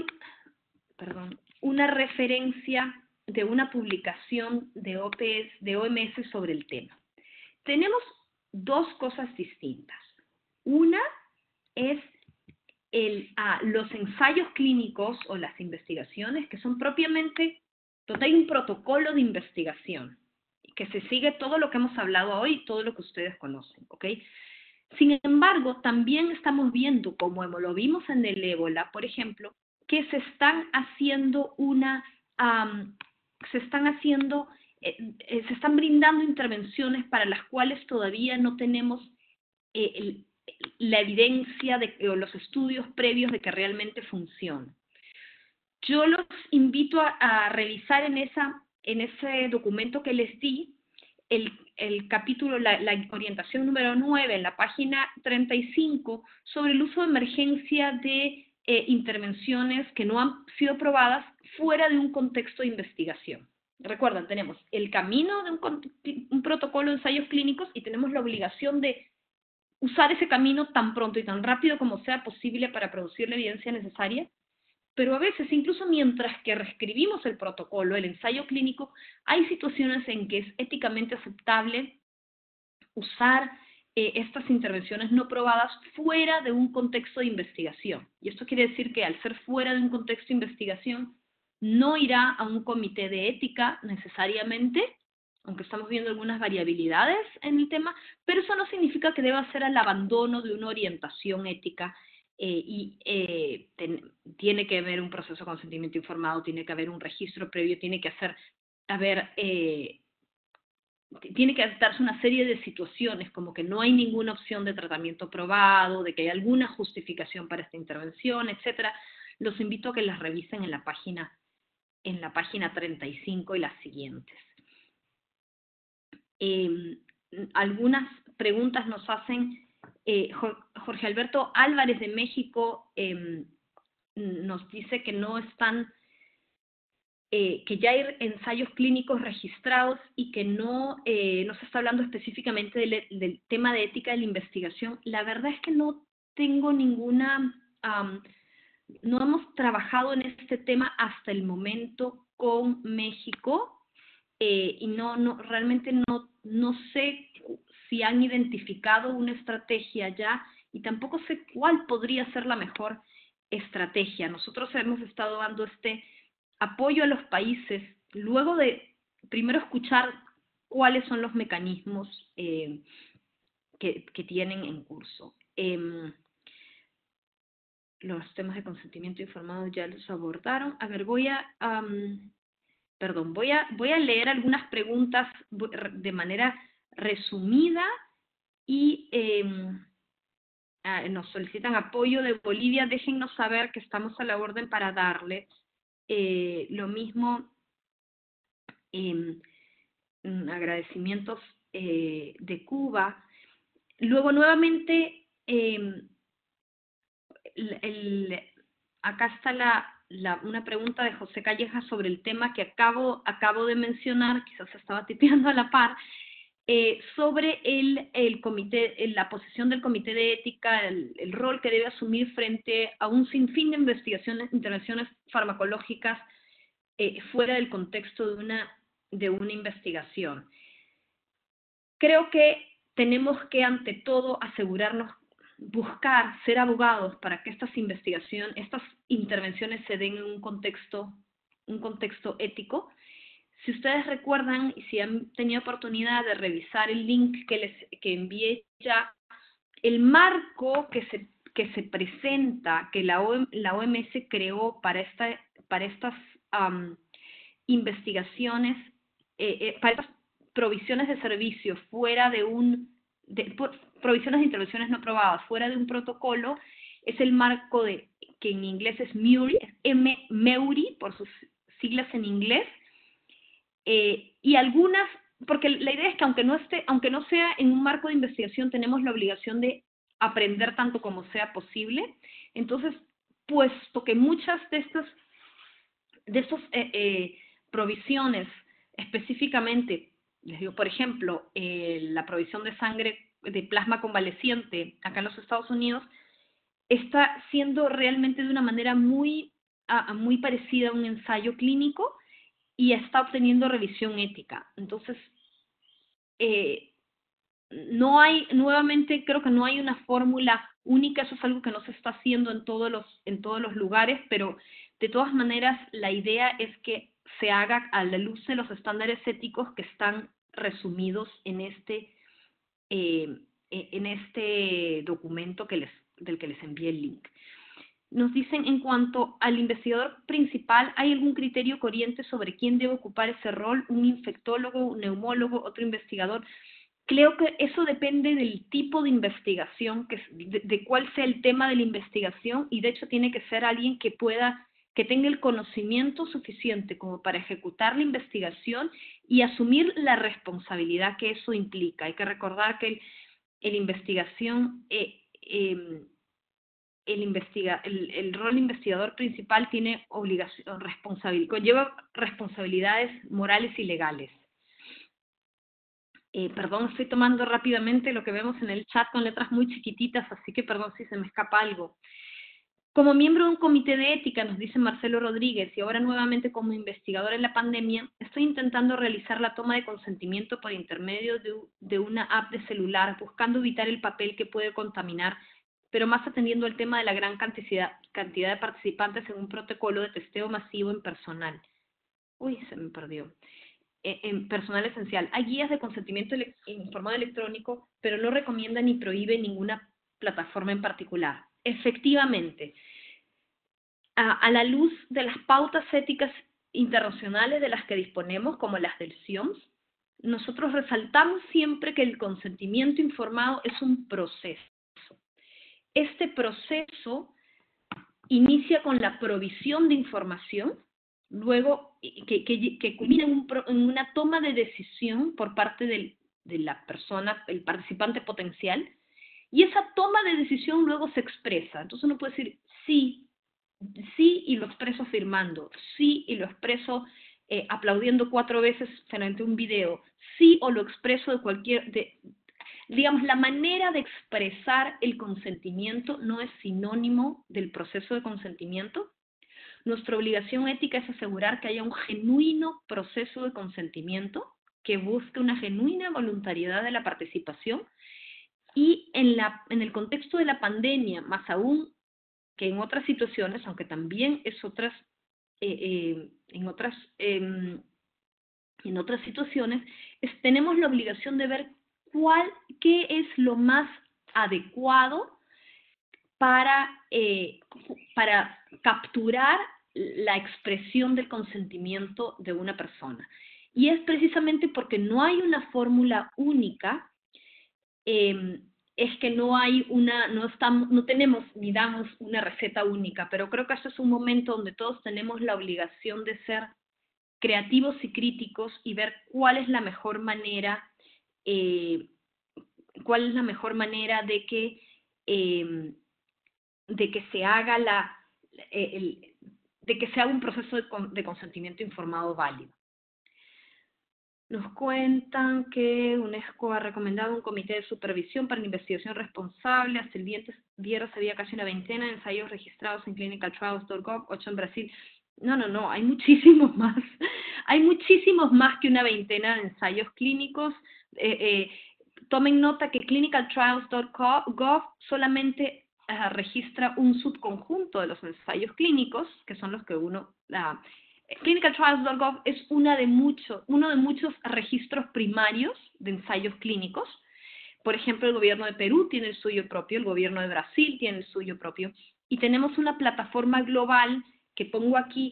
una referencia de una publicación de OMS sobre el tema. Tenemos dos cosas distintas. Una es los ensayos clínicos o las investigaciones que son propiamente, donde hay un protocolo de investigación, que se sigue todo lo que hemos hablado hoy, todo lo que ustedes conocen, ¿ok? Sin embargo, también estamos viendo, como lo vimos en el ébola, por ejemplo, que se están brindando intervenciones para las cuales todavía no tenemos la evidencia o los estudios previos de que realmente funciona. Yo los invito a revisar en ese documento que les di, el capítulo, la orientación número 9, en la página 35, sobre el uso de emergencia de intervenciones que no han sido probadas fuera de un contexto de investigación. Recuerdan, tenemos el camino de un protocolo de ensayos clínicos y tenemos la obligación de usar ese camino tan pronto y tan rápido como sea posible para producir la evidencia necesaria, pero a veces, incluso mientras que reescribimos el protocolo, el ensayo clínico, hay situaciones en que es éticamente aceptable usar estas intervenciones no probadas fuera de un contexto de investigación. Y esto quiere decir que al ser fuera de un contexto de investigación, no irá a un comité de ética necesariamente, aunque estamos viendo algunas variabilidades en el tema, pero eso no significa que deba ser al abandono de una orientación ética tiene que haber un proceso de consentimiento informado, tiene que haber un registro previo, tiene que darse una serie de situaciones, como que no hay ninguna opción de tratamiento probado, de que hay alguna justificación para esta intervención, etcétera. Los invito a que las revisen en la página 35 y las siguientes. Algunas preguntas nos hacen. Jorge Alberto Álvarez de México nos dice que no están, que ya hay ensayos clínicos registrados y que no se está hablando específicamente del tema de ética de la investigación. La verdad es que no tengo no hemos trabajado en este tema hasta el momento con México y realmente no sé si han identificado una estrategia ya, y tampoco sé cuál podría ser la mejor estrategia. Nosotros hemos estado dando este apoyo a los países, luego de primero escuchar cuáles son los mecanismos que tienen en curso. Los temas de consentimiento informado ya los abordaron. A ver, voy a leer algunas preguntas de manera resumida y nos solicitan apoyo de Bolivia. Déjennos saber que estamos a la orden para darle. Lo mismo, agradecimientos de Cuba. Luego, nuevamente, acá está una pregunta de José Calleja sobre el tema que acabo de mencionar, quizás estaba tipeando a la par, sobre el comité, la posición del comité de ética, el rol que debe asumir frente a un sinfín de intervenciones farmacológicas fuera del contexto de una investigación. Creo que tenemos que, ante todo, asegurarnos buscar ser abogados para que estas intervenciones se den en un contexto ético. Si ustedes recuerdan y si han tenido oportunidad de revisar el link que envié ya, el marco que se presenta, que la OMS creó para estas investigaciones, para estas provisiones de servicios fuera de provisiones de intervenciones no aprobadas fuera de un protocolo, es el marco que en inglés es MEURI, por sus siglas en inglés, y algunas, porque la idea es que aunque no sea en un marco de investigación, tenemos la obligación de aprender tanto como sea posible. Entonces, puesto que muchas de estas provisiones, específicamente, les digo, por ejemplo, la provisión de sangre de plasma convaleciente acá en los Estados Unidos, está siendo realmente de una manera muy parecida a un ensayo clínico y está obteniendo revisión ética. Entonces, nuevamente, creo que no hay una fórmula única, eso es algo que no se está haciendo en todos los lugares, pero de todas maneras la idea es que se haga a la luz de los estándares éticos que están resumidos en este documento del que les envié el link. Nos dicen, en cuanto al investigador principal, ¿hay algún criterio que oriente sobre quién debe ocupar ese rol? ¿Un infectólogo, un neumólogo, otro investigador? Creo que eso depende del tipo de investigación, de cuál sea el tema de la investigación, y de hecho tiene que ser alguien que tenga el conocimiento suficiente como para ejecutar la investigación y asumir la responsabilidad que eso implica. Hay que recordar que el rol investigador principal tiene conlleva responsabilidades morales y legales. Perdón, estoy tomando rápidamente lo que vemos en el chat con letras muy chiquititas, así que perdón si se me escapa algo. Como miembro de un comité de ética, nos dice Marcelo Rodríguez, y ahora nuevamente como investigador en la pandemia, estoy intentando realizar la toma de consentimiento por intermedio de una app de celular, buscando evitar el papel que puede contaminar, pero más atendiendo el tema de la gran cantidad de participantes en un protocolo de testeo masivo en personal. Uy, se me perdió. En personal esencial. Hay guías de consentimiento informado electrónico, pero no recomienda ni prohíbe ninguna plataforma en particular. Efectivamente, a la luz de las pautas éticas internacionales de las que disponemos, como las del CIOMS, nosotros resaltamos siempre que el consentimiento informado es un proceso. Este proceso inicia con la provisión de información, luego que culmina en una toma de decisión por parte de la persona, el participante potencial, y esa toma de decisión luego se expresa. Entonces uno puede decir sí y lo expreso afirmando, sí y lo expreso aplaudiendo 4 veces frente a un video, sí o lo expreso digamos, la manera de expresar el consentimiento no es sinónimo del proceso de consentimiento. Nuestra obligación ética es asegurar que haya un genuino proceso de consentimiento que busque una genuina voluntariedad de la participación, y en el contexto de la pandemia, más aún que en otras situaciones, aunque también en otras situaciones, tenemos la obligación de ver qué es lo más adecuado para capturar la expresión del consentimiento de una persona. Y es precisamente porque no hay una fórmula única, es que no tenemos ni damos una receta única, pero creo que este es un momento donde todos tenemos la obligación de ser creativos y críticos y ver cuál es la mejor manera de que se haga un proceso de consentimiento informado válido. Nos cuentan que UNESCO ha recomendado un comité de supervisión para la investigación responsable. Hasta el viernes había casi una veintena de ensayos registrados en clinicaltrials.gov, 8 en Brasil. No, hay muchísimos más. Hay muchísimos más que una veintena de ensayos clínicos. tomen nota que clinicaltrials.gov solamente registra un subconjunto de los ensayos clínicos, que son los que clinicaltrials.gov es uno de muchos registros primarios de ensayos clínicos. Por ejemplo, el gobierno de Perú tiene el suyo propio, el gobierno de Brasil tiene el suyo propio, y tenemos una plataforma global que pongo aquí,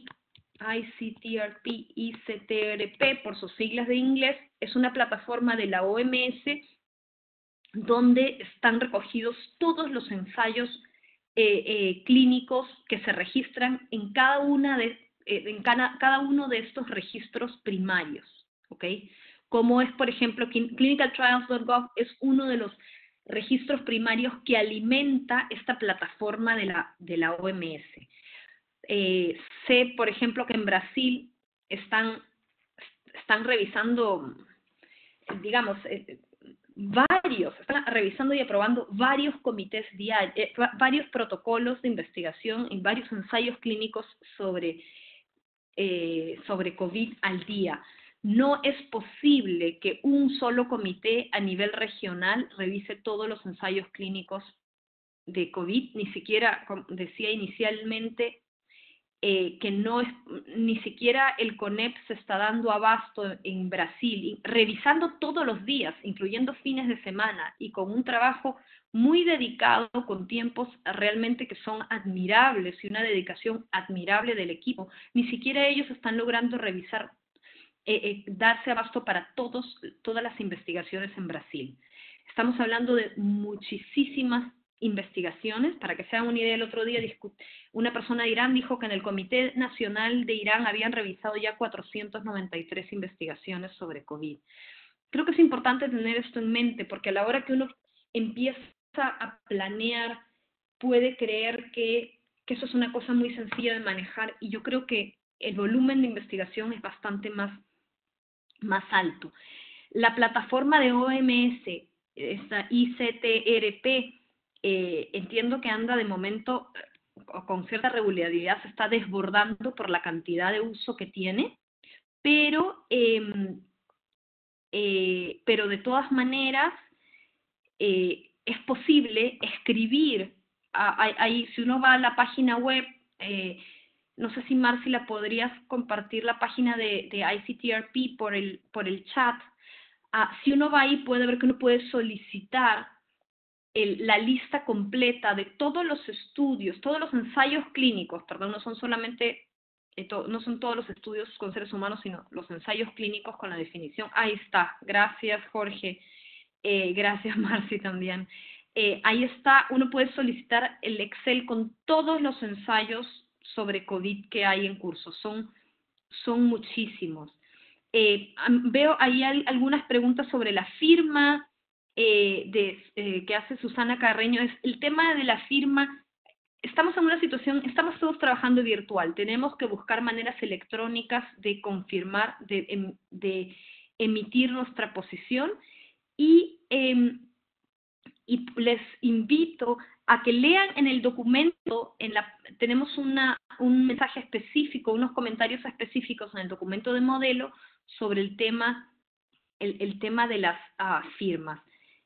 ICTRP, por sus siglas de inglés, es una plataforma de la OMS donde están recogidos todos los ensayos clínicos que se registran en cada uno de estos registros primarios, ¿ok? Como es, por ejemplo, clinicaltrials.gov es uno de los registros primarios que alimenta esta plataforma de la OMS. Sé, por ejemplo, que en Brasil están revisando, digamos, están revisando y aprobando varios comités diarios, varios protocolos de investigación y varios ensayos clínicos sobre COVID al día. No es posible que un solo comité a nivel regional revise todos los ensayos clínicos de COVID, ni siquiera, como decía inicialmente, que ni siquiera el CONEP se está dando abasto en Brasil, revisando todos los días, incluyendo fines de semana, y con un trabajo muy dedicado, con tiempos realmente que son admirables y una dedicación admirable del equipo. Ni siquiera ellos están logrando revisar, darse abasto para todas las investigaciones en Brasil. Estamos hablando de muchísimas investigaciones. Para que se hagan una idea, el otro día una persona de Irán dijo que en el Comité Nacional de Irán habían revisado ya 493 investigaciones sobre COVID. Creo que es importante tener esto en mente, porque a la hora que uno empieza a planear, puede creer que eso es una cosa muy sencilla de manejar, y yo creo que el volumen de investigación es bastante más alto. La plataforma de OMS, esta ICTRP, entiendo que anda de momento con cierta regularidad, se está desbordando por la cantidad de uso que tiene, pero de todas maneras es posible escribir, ahí si uno va a la página web, no sé si Marci la podrías compartir la página de ICTRP por el chat. Si uno va ahí puede ver que uno puede solicitar la lista completa de todos los estudios, todos los ensayos clínicos, perdón, no son solamente, no son todos los estudios con seres humanos, sino los ensayos clínicos con la definición. Ahí está, gracias Jorge, gracias Marci también. Ahí está, uno puede solicitar el Excel con todos los ensayos sobre COVID que hay en curso, son muchísimos. Veo ahí algunas preguntas sobre la firma que hace Susana Carreño. Es el tema de la firma. Estamos en una situación, estamos todos trabajando virtual, tenemos que buscar maneras electrónicas de confirmar, de emitir nuestra posición, y les invito a que lean en el documento, tenemos un mensaje específico, unos comentarios específicos en el documento de modelo sobre el tema de las firmas.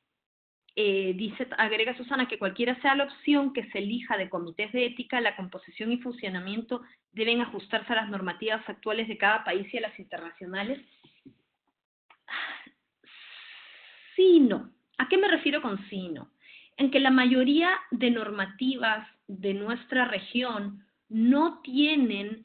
Agrega Susana que cualquiera sea la opción que se elija de comités de ética, la composición y funcionamiento deben ajustarse a las normativas actuales de cada país y a las internacionales. Sí, no. ¿A qué me refiero con sí, no? En que la mayoría de normativas de nuestra región no tienen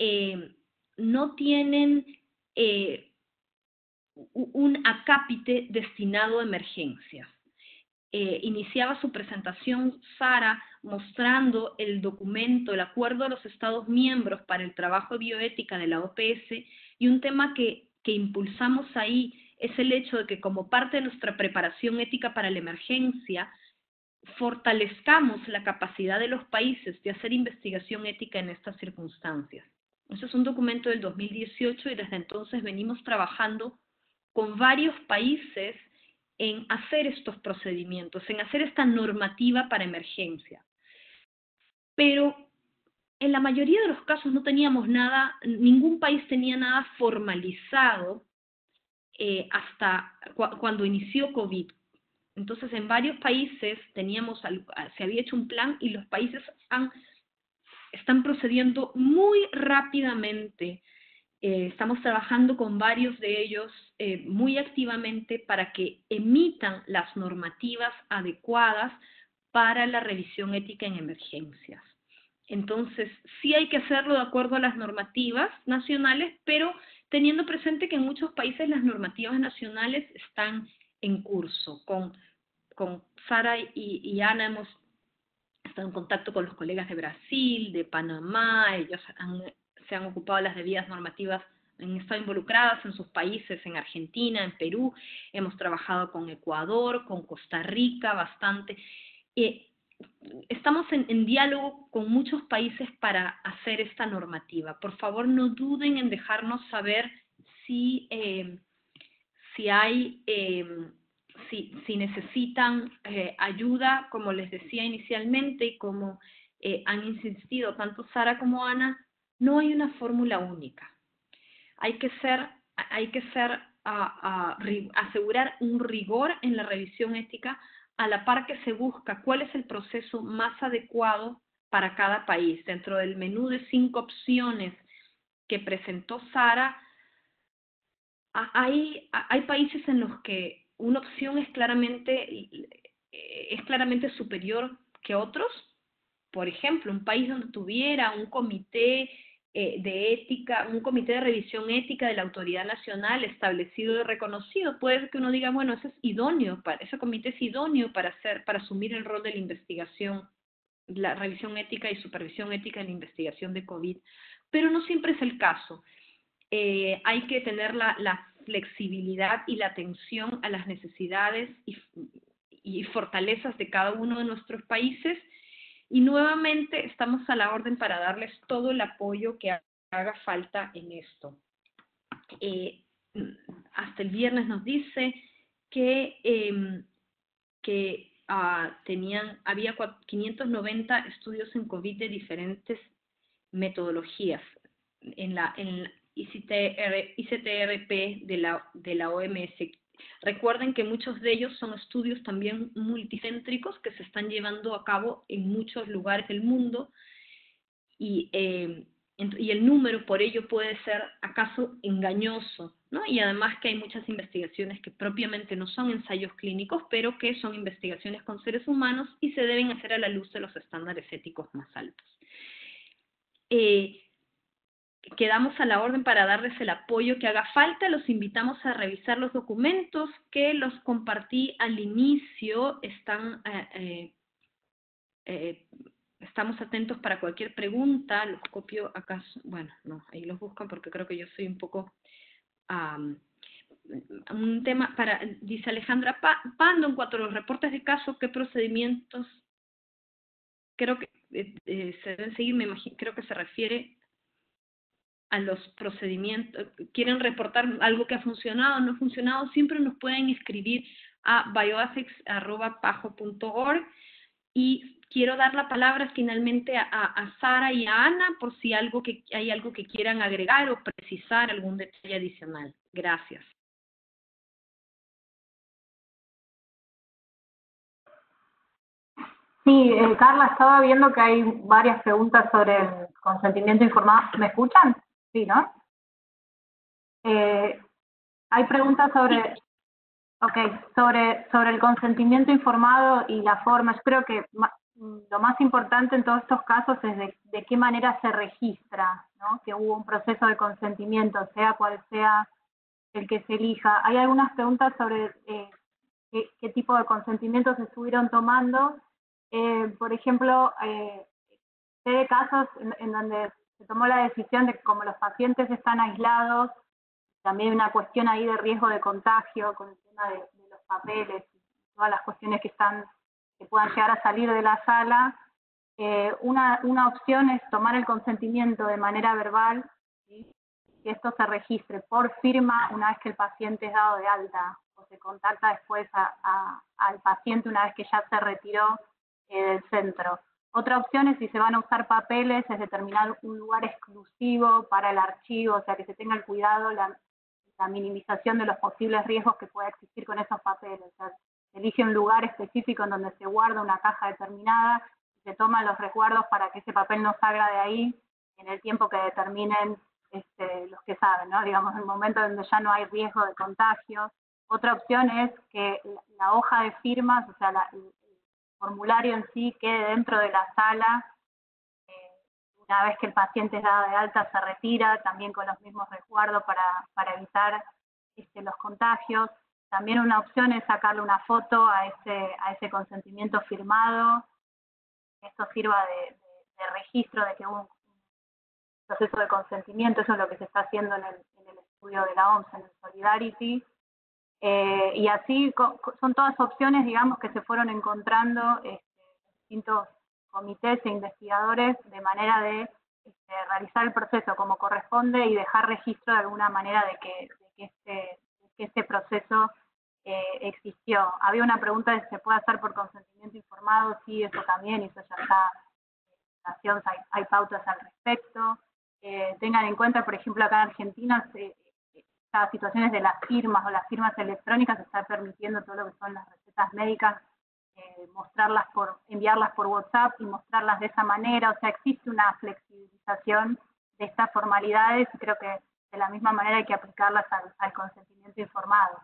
un acápite destinado a emergencias. Iniciaba su presentación Sara mostrando el documento, el acuerdo de los Estados miembros para el trabajo de bioética de la OPS, y un tema que impulsamos ahí es el hecho de que como parte de nuestra preparación ética para la emergencia, fortalezcamos la capacidad de los países de hacer investigación ética en estas circunstancias. Ese es un documento del 2018 y desde entonces venimos trabajando con varios países en hacer estos procedimientos, en hacer esta normativa para emergencia. Pero en la mayoría de los casos no teníamos nada, ningún país tenía nada formalizado hasta cuando inició COVID. Entonces, en varios países se había hecho un plan y los países están procediendo muy rápidamente. Estamos trabajando con varios de ellos muy activamente para que emitan las normativas adecuadas para la revisión ética en emergencias. Entonces, sí hay que hacerlo de acuerdo a las normativas nacionales, pero teniendo presente que en muchos países las normativas nacionales están en curso. Con Sara y Ana hemos estado en contacto con los colegas de Brasil, de Panamá, ellos se han ocupado de las debidas normativas, han estado involucradas en sus países, en Argentina, en Perú, hemos trabajado con Ecuador, con Costa Rica bastante. Estamos en diálogo con muchos países para hacer esta normativa. Por favor, no duden en dejarnos saber si necesitan ayuda, como les decía inicialmente y como han insistido tanto Sara como Ana. No hay una fórmula única. Hay que asegurar un rigor en la revisión ética, a la par que se busca cuál es el proceso más adecuado para cada país. Dentro del menú de 5 opciones que presentó Sara, hay países en los que una opción es claramente superior que otros. Por ejemplo, un país donde tuviera un comité de ética, un comité de revisión ética de la autoridad nacional establecido y reconocido, puede ser que uno diga, bueno, ese comité es idóneo para asumir el rol de la investigación, la revisión ética y supervisión ética en la investigación de COVID, pero no siempre es el caso. Hay que tener la flexibilidad y la atención a las necesidades y fortalezas de cada uno de nuestros países, y nuevamente estamos a la orden para darles todo el apoyo que haga falta en esto. Hasta el viernes nos dice que había 590 estudios en COVID de diferentes metodologías en la ICTRP de la OMS. Recuerden que muchos de ellos son estudios también multicéntricos que se están llevando a cabo en muchos lugares del mundo, y el número por ello puede ser acaso engañoso, ¿no? Y además que hay muchas investigaciones que propiamente no son ensayos clínicos, pero que son investigaciones con seres humanos y se deben hacer a la luz de los estándares éticos más altos. Quedamos a la orden para darles el apoyo que haga falta. Los invitamos a revisar los documentos que los compartí al inicio. Estamos atentos para cualquier pregunta. Los copio acá. Bueno, no, ahí los buscan porque creo que yo soy un poco... un tema dice Alejandra Pando, en cuanto a los reportes de caso, ¿qué procedimientos creo que se deben seguir? Me imagino, creo que se refiere a los procedimientos. Quieren reportar algo que ha funcionado o no ha funcionado, siempre nos pueden escribir a bioethics@pajo.org. Y quiero dar la palabra finalmente a Sara y a Ana por si hay algo que quieran agregar o precisar, algún detalle adicional. Gracias. Sí, Carla, estaba viendo que hay varias preguntas sobre el consentimiento informado. ¿Me escuchan? Sí, ¿no? Hay preguntas sobre el consentimiento informado y la forma. Yo creo que lo más importante en todos estos casos es de qué manera se registra, ¿no? Que hubo un proceso de consentimiento, sea cual sea el que se elija. Hay algunas preguntas sobre qué tipo de consentimientos se estuvieron tomando. Por ejemplo, sé de casos en donde se tomó la decisión de que como los pacientes están aislados, también hay una cuestión ahí de riesgo de contagio con el tema de los papeles y todas las cuestiones que puedan llegar a salir de la sala. Una opción es tomar el consentimiento de manera verbal, ¿sí? Que esto se registre por firma una vez que el paciente es dado de alta, o se contacta después al paciente una vez que ya se retiró del centro. Otra opción es, si se van a usar papeles, es determinar un lugar exclusivo para el archivo, o sea, que se tenga el cuidado, la minimización de los posibles riesgos que pueda existir con esos papeles. O sea, se elige un lugar específico en donde se guarda una caja determinada, se toman los resguardos para que ese papel no salga de ahí en el tiempo que determinen los que saben, ¿no? Digamos, en el momento donde ya no hay riesgo de contagio. Otra opción es que la hoja de firmas, o sea, el formulario en sí, quede dentro de la sala. Una vez que el paciente es dado de alta, se retira, también con los mismos resguardos para evitar los contagios. También una opción es sacarle una foto a ese consentimiento firmado. Esto sirva de registro de que hubo un proceso de consentimiento. Eso es lo que se está haciendo en el estudio de la OMS, en el Solidarity. Y así son todas opciones, digamos, que se fueron encontrando distintos comités e investigadores de manera de realizar el proceso como corresponde y dejar registro de alguna manera de que este proceso existió. Había una pregunta de si se puede hacer por consentimiento informado. Sí, eso también, y eso ya está en la hay pautas al respecto. Tengan en cuenta, por ejemplo, acá en Argentina, estas situaciones de las firmas o las firmas electrónicas, se está permitiendo todo lo que son las recetas médicas, enviarlas por WhatsApp y mostrarlas de esa manera. O sea, existe una flexibilización de estas formalidades y creo que de la misma manera hay que aplicarlas al consentimiento informado.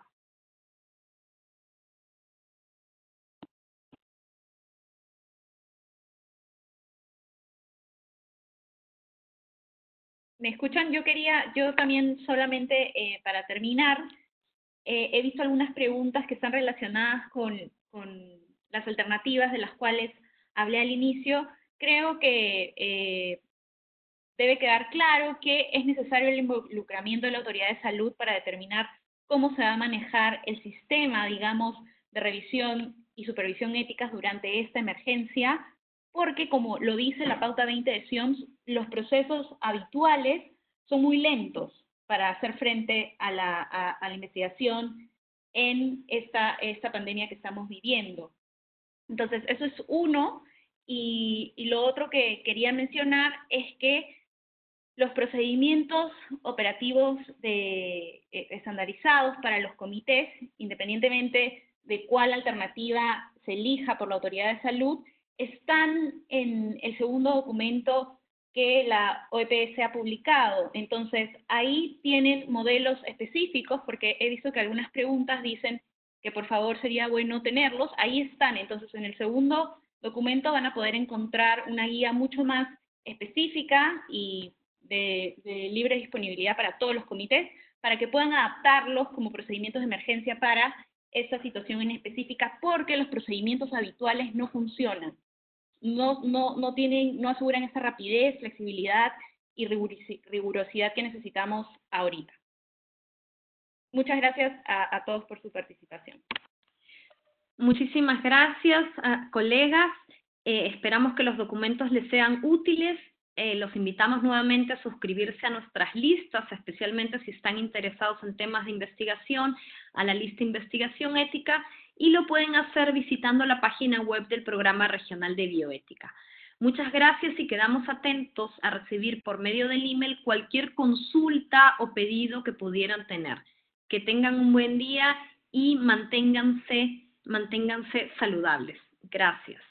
¿Me escuchan? Yo también solamente para terminar, he visto algunas preguntas que están relacionadas con las alternativas de las cuales hablé al inicio. Creo que debe quedar claro que es necesario el involucramiento de la autoridad de salud para determinar cómo se va a manejar el sistema, digamos, de revisión y supervisión éticas durante esta emergencia, porque como lo dice la pauta 20 de SIOMS, los procesos habituales son muy lentos para hacer frente a la investigación en esta pandemia que estamos viviendo. Entonces, eso es uno, y lo otro que quería mencionar es que los procedimientos operativos estandarizados para los comités, independientemente de cuál alternativa se elija por la autoridad de salud, están en el segundo documento que la OEPS ha publicado. Entonces, ahí tienen modelos específicos, porque he visto que algunas preguntas dicen que por favor sería bueno tenerlos. Ahí están. Entonces, en el segundo documento van a poder encontrar una guía mucho más específica y de libre disponibilidad para todos los comités, para que puedan adaptarlos como procedimientos de emergencia para esta situación en específica, porque los procedimientos habituales no funcionan. No aseguran esa rapidez, flexibilidad y rigurosidad que necesitamos ahorita. Muchas gracias a todos por su participación. Muchísimas gracias, colegas. Esperamos que los documentos les sean útiles. Los invitamos nuevamente a suscribirse a nuestras listas, especialmente si están interesados en temas de investigación, a la lista Investigación Ética, y lo pueden hacer visitando la página web del Programa Regional de Bioética. Muchas gracias y quedamos atentos a recibir por medio del email cualquier consulta o pedido que pudieran tener. Que tengan un buen día y manténganse saludables. Gracias.